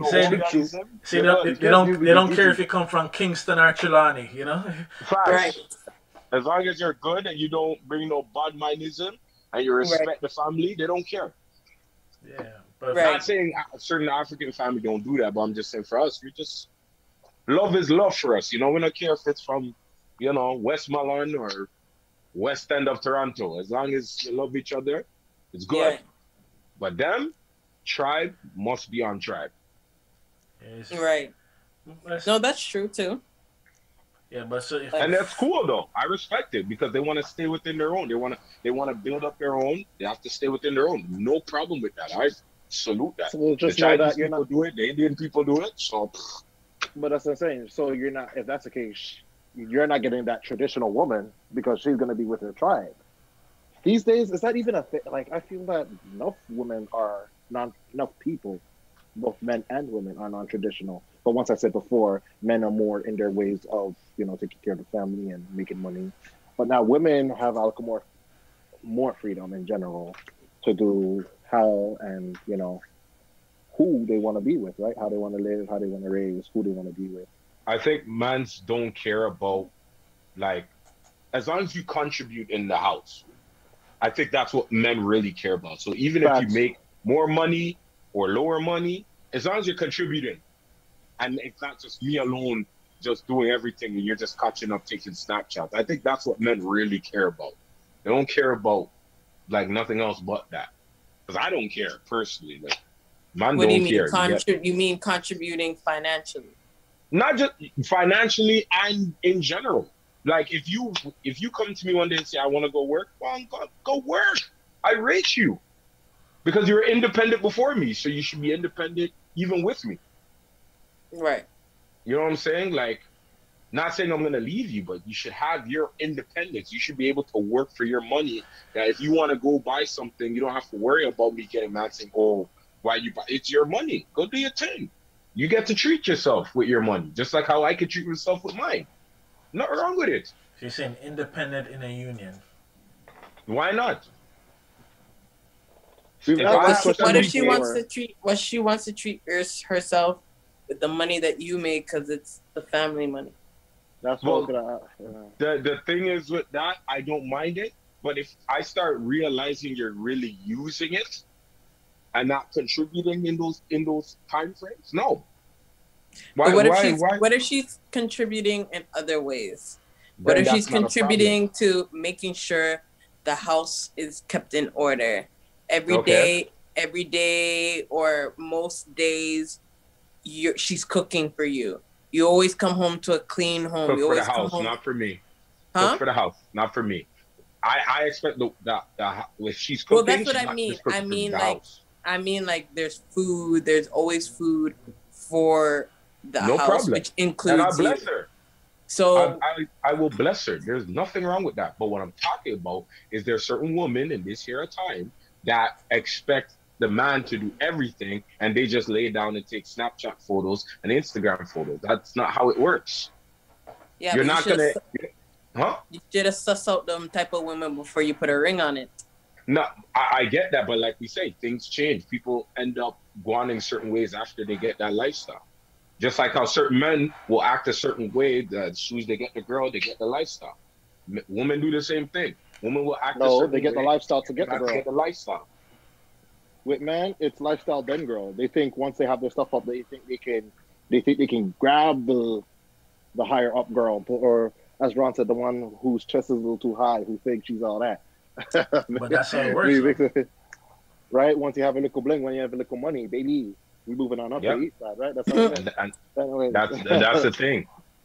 they don't care if you come from Kingston or Trelawney, you know? Right. As long as you're good and you don't bring no bad mindism and you respect the family, they don't care. Yeah. But I'm not saying certain African family don't do that, but I'm just saying for us, love is love for us. You know, we don't care if it's from, you know, Westmoreland or West End of Toronto. As long as you love each other, it's good. Yeah. But them, tribe must be on tribe. Yes. Right. No, that's true too. Yeah, but and that's cool though. I respect it because they want to stay within their own. They want to build up their own. They have to stay within their own. No problem with that. I salute that. So we'll just the Chinese people do it. The Indian people do it. So, but that's what I'm saying. So you're not. If that's the case, you're not getting that traditional woman because she's going to be with her tribe. These days, is that even a thing? Like, I feel that enough people, both men and women, are non-traditional. But once I said before, men are more in their ways of, you know, taking care of the family and making money. But now women have more freedom in general to do how and, you know, who they want to be with, right? How they want to live, how they want to raise, who they want to be with. I think mans don't care about, like, as long as you contribute in the house. I think that's what men really care about. So even if you make more money or lower money, as long as you're contributing, and it's not just me alone just doing everything and you're just catching up taking Snapchats. I think that's what men really care about. They don't care about like nothing else but that. Because I don't care personally. Like, man, what don't do you mean? care. You mean contributing financially? Not just financially and in general. Like if you come to me one day and say I want to go work, well, go work. I rate you because you're independent before me, so you should be independent even with me. Right. You know what I'm saying? Like, not saying I'm gonna leave you, but you should have your independence. You should be able to work for your money. That if you want to go buy something, you don't have to worry about me getting mad saying, "Oh, Why you buy? It's your money. Go do your thing. You get to treat yourself with your money, just like how I could treat myself with mine. Nothing wrong with it. So you're saying independent in a union. Why not? What if she wants to treat? What she wants to treat herself with the money that you make because it's the family money. That's what the thing is with that. I don't mind it, but if I start realizing you're really using it and not contributing in those time frames, no. Why? What if she's contributing in other ways? What if she's contributing to making sure the house is kept in order every day, or most days? She's cooking for you. You always come home to a clean home. Cook you always for the house, come home. not for me. Huh? Cook for the house, not for me. I expect that if she's cooking. Well, that's what I mean. I mean, like there's food. There's always food for the house, problem. Which includes and I bless her. So I will bless her. There's nothing wrong with that. But what I'm talking about is there's certain women in this here time that expect the man to do everything, and they just lay down and take Snapchat photos and Instagram photos. That's not how it works. Yeah, you're not gonna. You should have suss out them type of women before you put a ring on it. No, I get that, but like we say, things change. People end up going certain ways after they get that lifestyle. Just like how certain men will act a certain way, as soon as they get the girl, they get the lifestyle. Women do the same thing. Women will act a certain way. No, they get the lifestyle to get the girl. Get the lifestyle. With man, it's lifestyle then girl. They think once they have their stuff up, they think they can grab the higher up girl, or as Ron said, the one whose chest is a little too high, who thinks she's all that. But that's how it works. Right? Once you have a little bling, when you have a little money, baby, we moving on up to east side, right? That's how it that's the thing.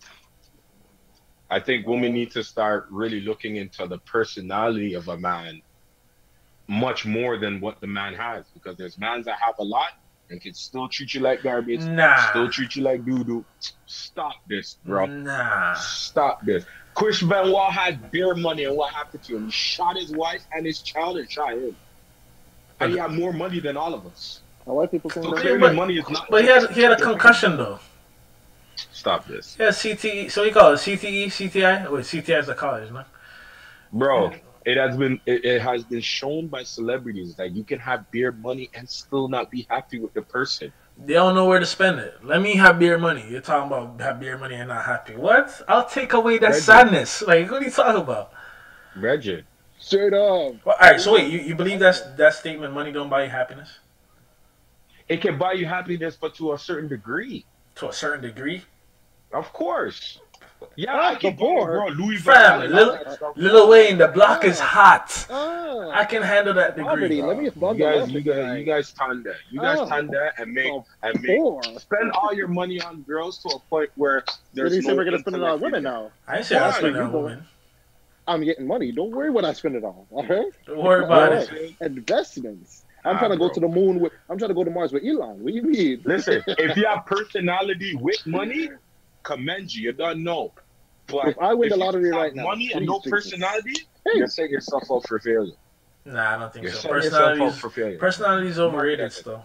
I think women need to start really looking into the personality of a man much more than what the man has, because there's men that have a lot and can still treat you like garbage, still treat you like doo-doo. Stop this, bro. Stop this. Chris Benoit had beer money, and what happened to him? He shot his wife and his child and shot him. And he had more money than all of us. White people think money is not. But he had a concussion though. Stop this. Yeah, CTE. So you call it CTE, CTI? Wait, CTI is the college, no? Bro, it has been shown by celebrities that you can have beer money and still not be happy with the person. They don't know where to spend it. Let me have beer money. You're talking about have beer money and not happy. What? I'll take away that sadness. Like, what are you talking about? Reggie. Straight up. Well, all right, so wait, you believe that statement, money don't buy you happiness? It can buy you happiness, but to a certain degree. To a certain degree? Of course. Yeah, I can bro. Louis Family, Lil Wayne, the block is hot. I can handle that degree. You guys stand there. You guys stand there and make spend all your money on girls to a point where there's no. We're gonna spend it on women now. I ain't say I spend it on women. I'm getting money. Don't worry what I spend it on. Okay? Don't worry about it. Investments. I'm trying to go to the moon I'm trying to go to Mars with Elon. What do you mean? Listen, if you have personality with money, commend you. You don't know. But if I win the lottery right now, money and no personality, you set yourself up for failure. Nah, I don't think so. Personality is overrated still.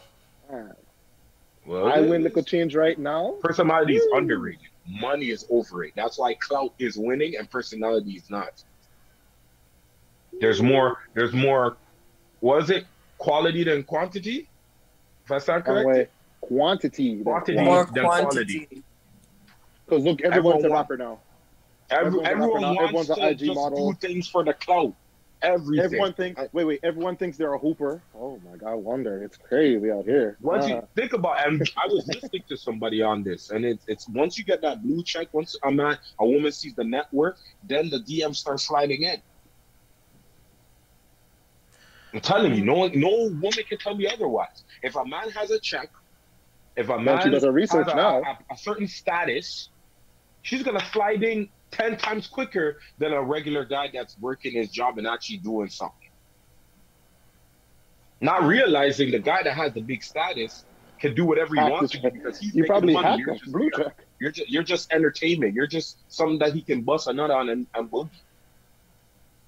Well, I win little change right now. Personality is underrated. Money is overrated. That's why clout is winning and personality is not. There's more. What is it? Quality than quantity? If I sound correct? Quantity more than quality. Because look, everyone's a rapper now. Everyone wants to just do things for the clout. Everything. Everyone thinks they're a hooper. Oh my God, I wonder. It's crazy out here. Once you think about it, and I was listening to somebody on this, and it's once you get that blue check, once a woman sees the network, then the DM starts sliding in. I'm telling you, no woman can tell me otherwise. If a man has a check, if a man does her research now, a certain status, she's gonna slide in 10 times quicker than a regular guy that's working his job and actually doing something. Not realizing the guy that has the big status can do whatever he wants to do because he's making probably money. You're just entertainment. You're just something that he can bust a nut on and boogie.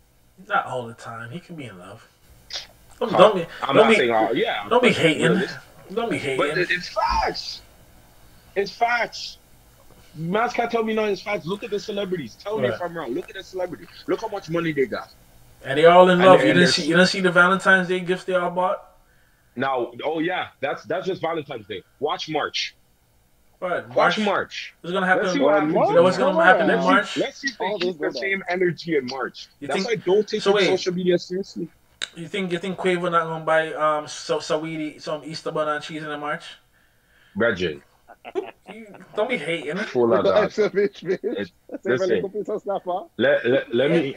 Not all the time. He can be in love. Don't be hating. Don't be But hating. it's facts. It's facts. Man can't tell me nothing. It's facts. Look at the celebrities. Tell me if I'm wrong. Look at the celebrities. Look how much money they got. And they all in love. You And didn't see the Valentine's Day gifts they all bought? now, oh yeah, that's just Valentine's Day. Watch March. What? Watch March. What's gonna happen? Let's see what happens. You know what's gonna happen in March? Let's see if they keep the same energy in March. That's why I think? don't take So wait. social media seriously. You think Quavo not gonna buy Saweetie some Easter banana cheese in March? Reggie, Don't be hating. full of that. Listen, let me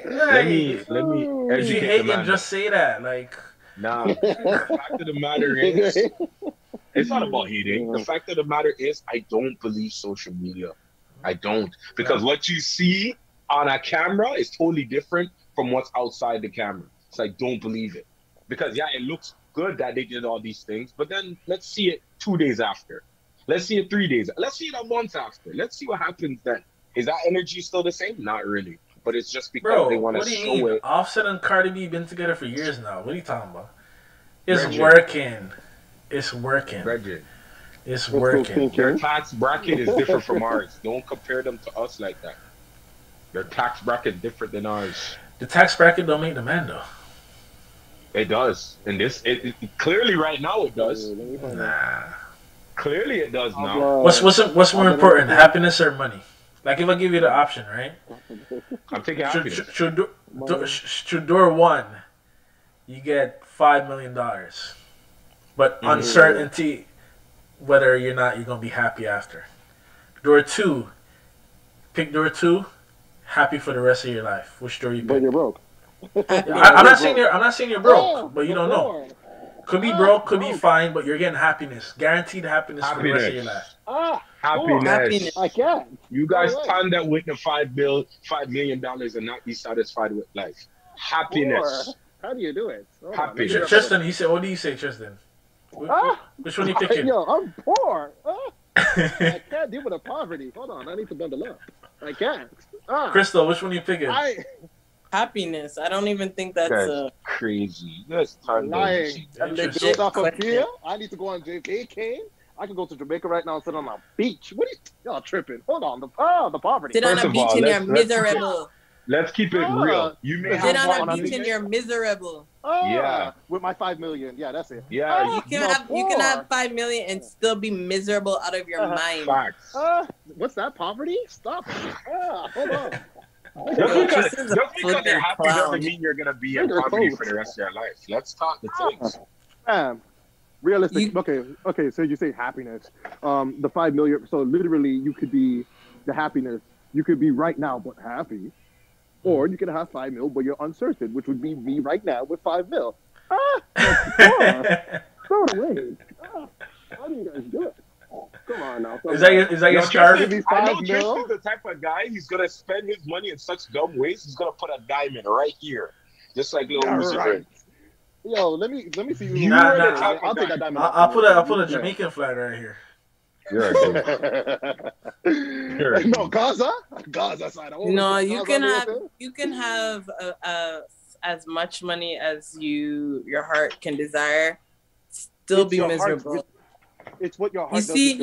If you educate the hating, man. just say that. Like, Nah, the fact of the matter is, it's not about hating. The fact of the matter is, I don't believe social media. I don't. Because what you see on a camera is totally different from what's outside the camera. So I don't believe it. Because, yeah, it looks good that they did all these things, but then let's see it 2 days after. Let's see it 3 days. Let's see it a month after. Let's see what happens then. Is that energy still the same? Not really. But it's just because they want to show it. Offset and Cardi B been together for years now. What are you talking about? It's Reggie. working. It's working. Reggie. It's working. Their tax bracket is different from ours. Don't compare them to us like that. Their tax bracket is different than ours. The tax bracket don't make the man though. It does. And it clearly right now it does. Nah. Clearly it does now. What's more important, happiness or money? Like if I give you the option, right? I'm taking happiness. Should door one, you get $5 million, but uncertainty whether you're gonna be happy after. Door two, pick door two, happy for the rest of your life. Which door you pick? But you're broke. I'm not saying you're broke, but you don't know. Could be broke, could be fine, but you're getting happiness, guaranteed happiness for the rest of your life. Happiness. I can't. You guys stand there with the $5 million and not be satisfied with life. Happiness. How do you do it? Happiness. Tristan, he said, what do you say, Tristan? Which one are you picking? Yo, I'm poor. I can't deal with the poverty. Hold on, I need to bundle up. I can't. Crystal, which one are you picking? Happiness. I don't even think that's crazy. That's lying. legit Off of question. here, I need to go on JVK. I can go to Jamaica right now and sit on a beach. What are y'all tripping? Hold on. The poverty. Sit on a beach and you're miserable. Let's keep it real. You may Sit have on a beach and you're miserable. Yeah. With my $5 million. Yeah, that's it. Yeah. You can have 5 million and still be miserable out of your mind. Facts. What's that? Poverty? Stop. Hold on. Just because you're happy doesn't mean you're gonna be in poverty for the rest of your life. Let's talk the things. Realistic. Okay. So you say happiness. The 5 million. So literally, you could be the happiness. You could be right now, but happy, or you could have 5 mil, but you're uncertain, which would be me right now with 5 mil. Throw it away. How do you guys do it? Come on now. Is that your strategy? I know Tristan's the type of guy, he's going to spend his money in such dumb ways, he's going to put a diamond right here. Just like little Lucifer. Yo, let me see you. I'll take that diamond. I'll put a Jamaican flag right here. No, Gaza side. No, you can have as much money as your heart can desire, still be miserable. It's what your heart. You see,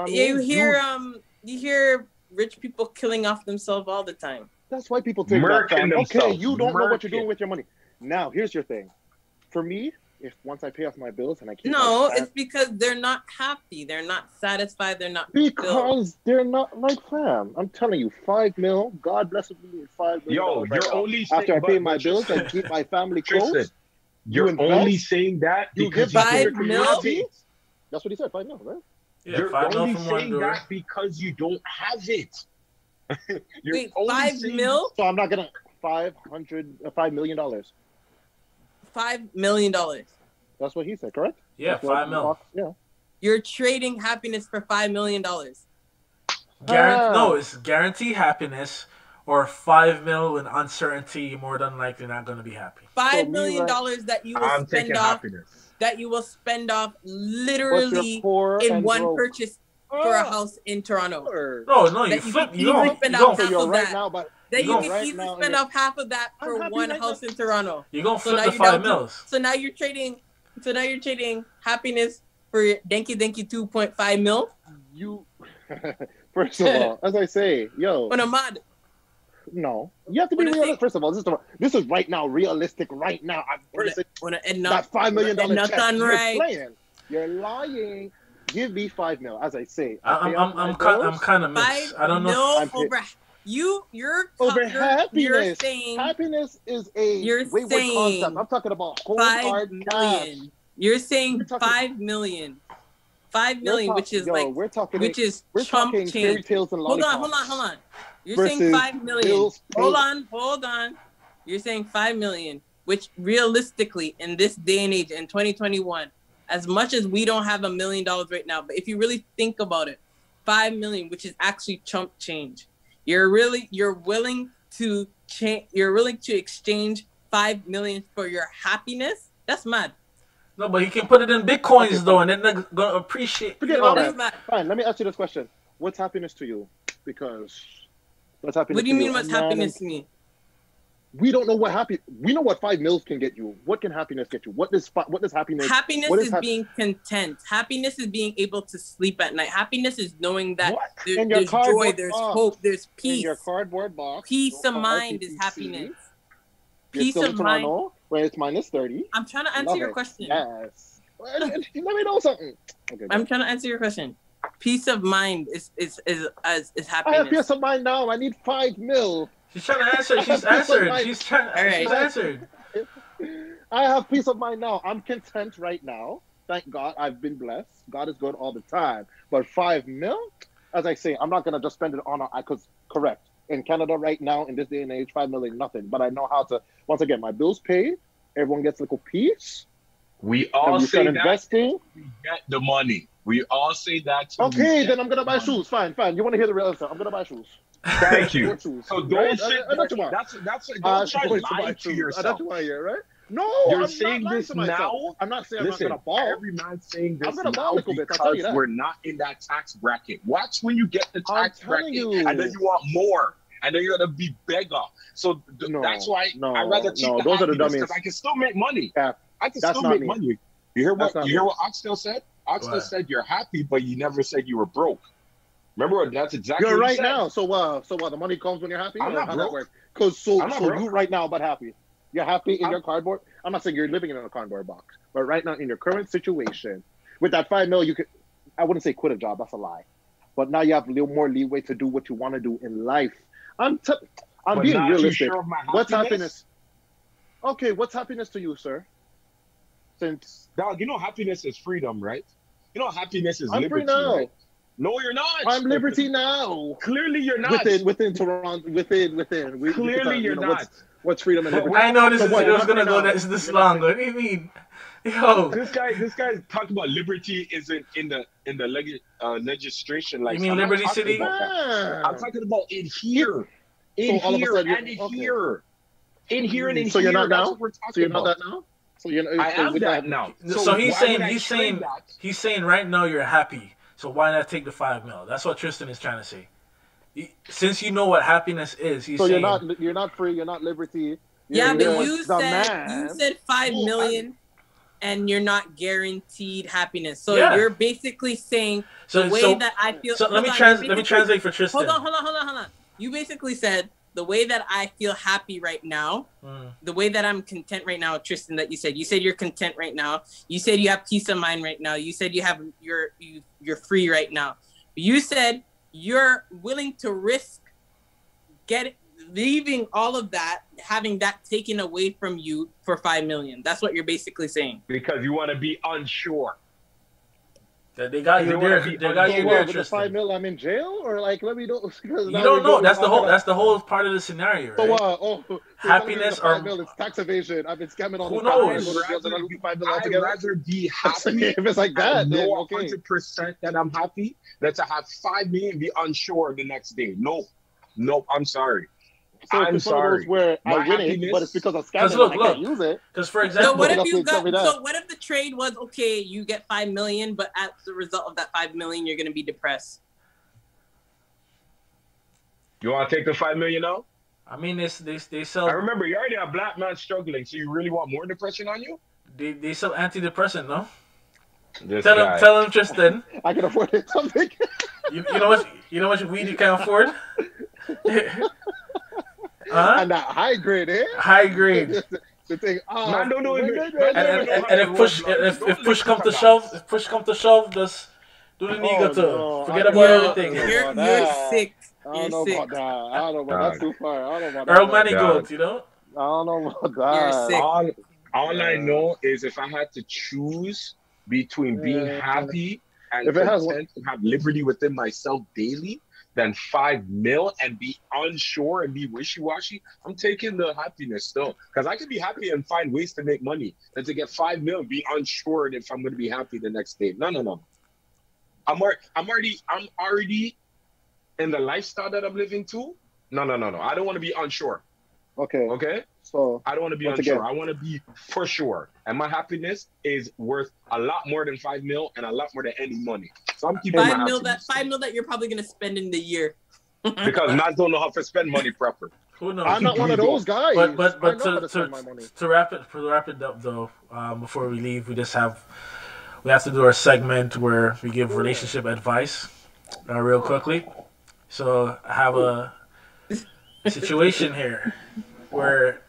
you hear rich people killing off themselves all the time. That's why people take that. Okay, you don't know what you're doing with your money. Now, here's your thing. For me, if once I pay off my bills and I keep it's because they're not happy, they're not satisfied, they're not because they're not like fam. I'm telling you, 5 mil. God bless me with 5 mil. Yo, you're only after I pay my bills and keep my family close. You're only saying that because you give 5 mil. That's what he said. 5 mil, right? Yeah, you're only saying that because you don't have it. Wait, 5 mil? So I'm not gonna $5 million. $5 million. That's what he said, correct? Yeah, 5 mil. Yeah. You're trading happiness for $5 million. No, it's guaranteed happiness or 5 mil with uncertainty. You're more than likely not going to be happy. $5 million that you will spend off. That you will spend off literally in one purchase for a house in Toronto. No, you flip. You don't spend off half of that. That you can easily spend off half of that for one house in Toronto. You're gonna flip the 5 mils. So now you're trading happiness for Denki 2.5 mil? You, first of all, as I say, yo. On a mod. No, you have to be realistic. First of all, this is right now, realistic right now. That $5 million check you're playing. You're lying. Give me $5 million, as I say. I'm kind of mixed. I don't know. You're over happiness. You're saying, happiness is a wayward concept. I'm talking about cold hard cash. You're saying $5 million. 5 million, which is we're talking chump fairy tales and lollipops. Hold on. You're saying 5 million. Hold on. You're saying 5 million, which realistically in this day and age in 2021, as much as we don't have $1 million right now, but if you really think about it, 5 million, which is actually chump change. You're willing to exchange 5 million for your happiness? That's mad. No, but he can put it in Bitcoins though, and then they're gonna appreciate. Forget all that. Fine, let me ask you this question: what's happiness to you? Because what's happiness? What do you mean? What's happiness to me? We don't know what happy. We know what 5 mils can get you. What can happiness get you? What does happiness? Happiness is being content. Happiness is being able to sleep at night. Happiness is knowing that there's joy, there's hope, there's peace. In your cardboard box. Peace of mind is happiness. Peace of mind. Where it's -30. I'm trying to answer your question. Yes. Let me know something. Okay, I'm trying to answer your question. Peace of mind is happiness. I have peace of mind now. I need 5 mil. She's trying to answer. She's answered. She's answered. I have peace of mind now. I'm content right now. Thank God. I've been blessed. God is good all the time. But 5 mil, as I say, I'm not gonna just spend it on because correct. In Canada right now, in this day and age, 5 million nothing. But I know how to. Once again, my bills paid. Everyone gets a little piece. We all say investing. We get the money. We all say that. Okay, then I'm gonna buy shoes. Fine. You want to hear the real answer? I'm gonna buy shoes. Thank you. Shoes. So don't say that's don't try to lie to yourself. That's why you're right. No, you're I'm saying not this now. I'm not saying listen, I'm not gonna ball. Every man saying this I'm gonna ball a now little bit. I'll tell you because that. we're not in that tax bracket. Watch when you get the tax bracket, you. and then you want more. And then you're gonna be beggar. So that's why I'd rather keep the those are the happiness, dummies. because I can still make money. Yeah, I can still make money. You hear what Oxtail said? Oxtail said you're happy, but you never said you were broke. Remember, that's exactly you're what right now. So what? The money comes when you're happy? I'm not broke. Because so you right now, but happy. You're happy in your cardboard. I'm not saying you're living in a cardboard box, but right now in your current situation, with that 5 mil, you could. I wouldn't say quit a job. That's a lie. But now you have a little more leeway to do what you want to do in life. I'm being realistic. Sure what's happiness? Okay, what's happiness to you, sir? Since dog, you know happiness is freedom, right? You know happiness is liberty. Free now. Right? No, you're not. I'm liberty now. Clearly, you're not. Within Toronto, within. Clearly, you're not. What's freedom and liberty? I know this was gonna go this long. What do you mean? Yo, this guy talking about liberty isn't in the legislation. Like, you mean Liberty City? I'm talking about in here, in here and in here. So you're not now. So you're not that now. So I am that now. So he's saying right now you're happy. So why not take the 5 mil? That's what Tristan is trying to say. Since you know what happiness is, he's saying you're not free. You're not liberty. But you said 5 million. And you're not guaranteed happiness. So you're basically saying the way that I feel. So let me translate for Tristan. Hold on. You basically said the way that I feel happy right now, the way that I'm content right now, Tristan. That you said you're content right now. You said you have peace of mind right now. You said you're free right now. You said you're willing to risk leaving all of that, having that taken away from you for 5 million. That's what you're basically saying. Because you want to be unsure. They got you there. They got you there. With the 5 mil, I'm in jail, or like let me know. You don't know. That's the whole part of the scenario, right? So happiness or it's tax evasion. I've been scamming all who knows? I'd rather be happy. If it's like that, then know 100% that I'm happy than to have 5 million and be unsure the next day. Nope. I'm sorry. So I'm sorry. Where I win it, but it's because of scamming. I can't use it. Because for example, so what if the trade was okay? You get 5 million, but as a result of that 5 million, you're going to be depressed. You want to take the 5 million out? I mean, they sell. I remember you're already a black man struggling, so you really want more depression on you? They sell antidepressant, no? This guy. Tell him, Tristan. I can afford it. Something. You know what weed you can afford? And that high grade, eh? High grade. The thing. Man, don't know even. And if push come to shove, just do the nigga no, forget I about can't. everything. You're sick. I don't know about that. I don't know about that. That's too far. I don't know about Earl that. Manigault, you know? I don't know about that. You're sick. All I know is if I had to choose between being happy and If it has content and have liberty within myself daily, than 5 mil and be unsure and be wishy-washy, I'm taking the happiness still. Because I can be happy and find ways to make money than to get 5 mil and be unsure if I'm going to be happy the next day. No. I'm already in the lifestyle that I'm living too. No. I don't want to be unsure. Okay? So I don't want to be unsure. I want to be for sure. And my happiness is worth a lot more than 5 mil and a lot more than any money. So I'm keeping 5 mil that you're probably gonna spend in the year. Because man don't know how to spend money proper. Who knows? I'm not one of those guys. But to wrap it up though, before we leave, we have to do our segment where we give relationship advice, real quickly. So I have a situation here where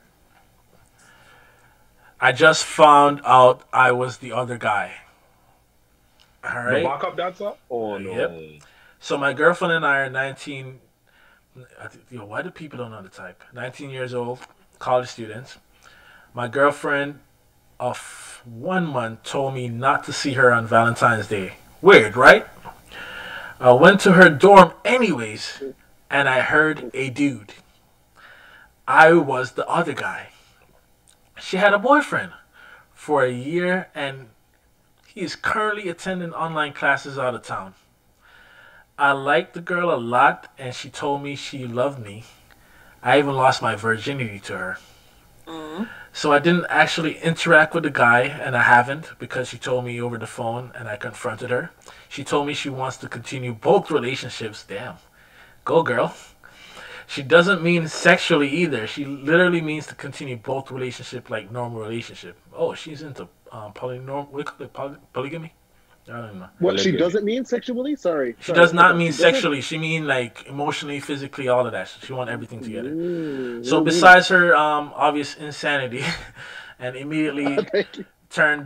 I just found out I was the other guy. All right. The backup dancer? Oh no. Yep. So my girlfriend and I are 19. Why do people don't know the type? 19 years old, college students. My girlfriend of 1 month told me not to see her on Valentine's Day. Weird, right? I went to her dorm anyways, and I heard a dude. I was the other guy. She had a boyfriend for a year, and he is currently attending online classes out of town. I liked the girl a lot, and she told me she loved me. I even lost my virginity to her. So I didn't actually interact with the guy, and I haven't, because she told me over the phone, and I confronted her. She told me she wants to continue both relationships. Damn. Go, girl. She doesn't mean sexually either. She literally means to continue both relationship like normal relationship. Oh, she's into polygamy? I don't know. What she doesn't mean sexually? Sorry. She does not mean sexually. She mean like emotionally, physically, all of that. She want everything together. So besides her obvious insanity, and immediately turn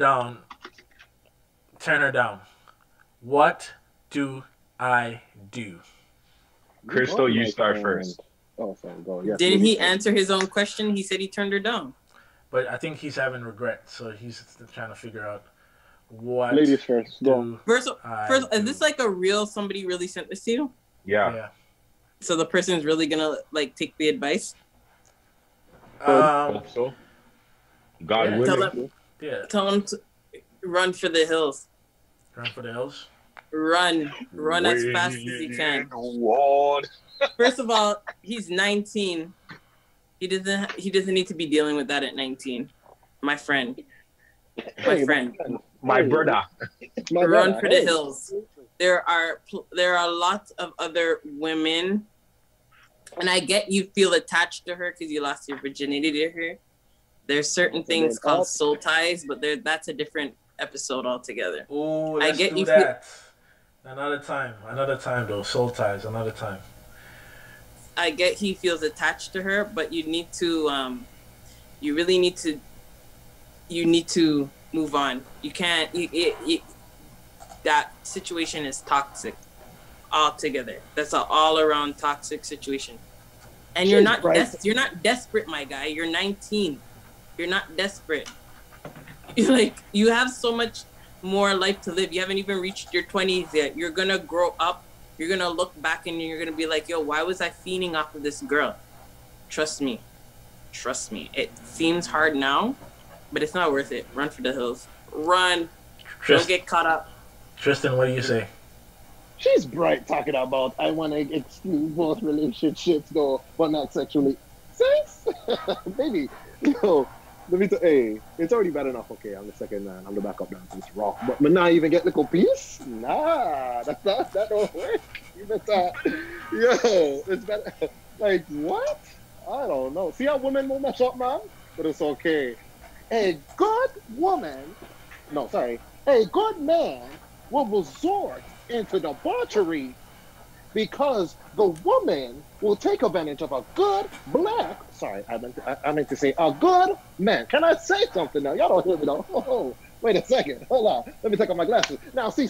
her down. What do I do? Crystal, you start first. Oh, sorry. Go. Yes, Didn't he answer his own question? He said he turned her down. But I think he's having regret, so he's trying to figure out what. Ladies first. Go. First, is this like a real somebody really sent this to you? Yeah. So the person's really gonna like take the advice. Hope so. God willing. Tell him to run for the hills. Run for the hills. Run as fast as you can. First of all, he's 19. He doesn't need to be dealing with that at 19. My friend. My brother. Run for the hills. There are lots of other women, and I get you feel attached to her because you lost your virginity to her. There's certain things called soul ties, but that's a different episode altogether. Oh, let's do that. Another time though. Soul ties, another time. I get he feels attached to her, but you need to, you really need to move on. You can't, that situation is toxic altogether. That's an all-around toxic situation. And you're not desperate, my guy. You're 19. You're not desperate. You have so much more life to live. You haven't even reached your 20s yet. You're gonna grow up. You're gonna look back and you're gonna be like, yo, why was I fiending off of this girl? Trust me. It seems hard now, but it's not worth it. Run for the hills. Run. Don't get caught up. Tristan, what do you say? She's bright talking about I want to exclude both relationships though, but not sexually. Sex? Baby, no. Let me it's already bad enough. Okay, I'm the second man. I'm the backup dancer. It's rock. But now even get little piece? Nah, that don't work. You better, it's better. Like, what? I don't know. See how women will mess up, man? But it's okay. A good woman, no, sorry. A good man will resort into debauchery because the woman will take advantage of a good black. Sorry, I meant to say a good man. Can I say something now? Y'all don't hear me though. Oh, wait a second. Hold on. Let me take off my glasses. Now, see.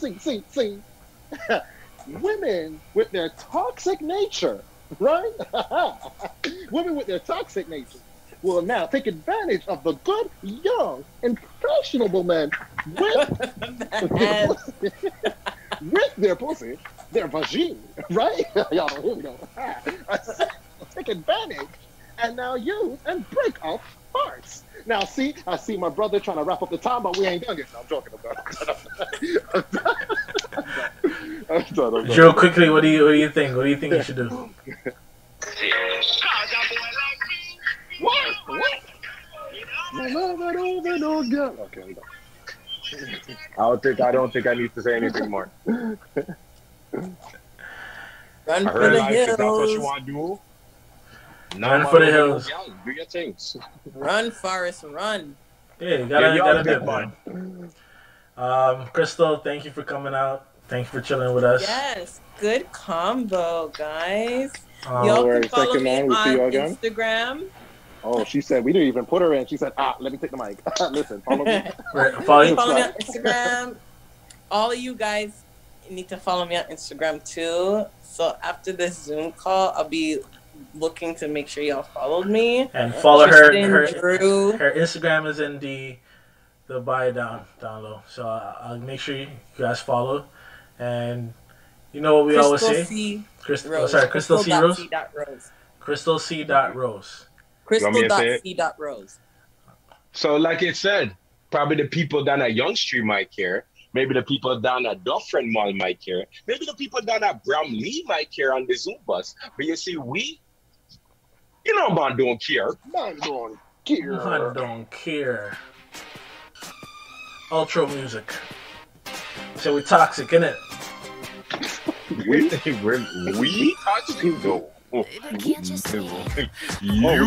Women with their toxic nature, right? Women with their toxic nature will now take advantage of the good, young, impressionable men with their pussy, their vagine, right? Y'all don't hear me though. Take advantage and now use and break off hearts. Now, see, I see my brother trying to wrap up the time, but we ain't done yet. No, I'm joking. I'm done. Joe, quickly, what do you think? What do you think you should do? What? Okay, I'm done. I don't think I need to say anything more. Run I for heard the life, if that's what you hills. want to do. Run for the hills. Do your things. Run, Forrest, run. Yeah, you gotta big do it. Crystal, thank you for coming out. Thank you for chilling with us. Yes, good combo, guys. Um, Y'all worry, can follow second me man, we see on you again. Instagram. Oh, she said we didn't even put her in. She said, let me take the mic. Listen, follow me. follow you. Follow me on Instagram. All of you guys need to follow me on Instagram too. So after this Zoom call, I'll be looking to make sure y'all followed me. And follow her. Tristan Drew. Her Instagram is in the bio down low. So I'll make sure you guys follow. And you know what we always say? Crystal C. Rose. Crystal C. Rose. Crystal.c.rose. So, like it said, probably the people down at Young Street might care. Maybe the people down at Dufferin Mall might care. Maybe the people down at Bramley might care on the Zoom bus. But you see, man don't care. Man don't care. Man don't care. Ultra music. So we toxic, innit? We toxic? No. Baby, can't you see? You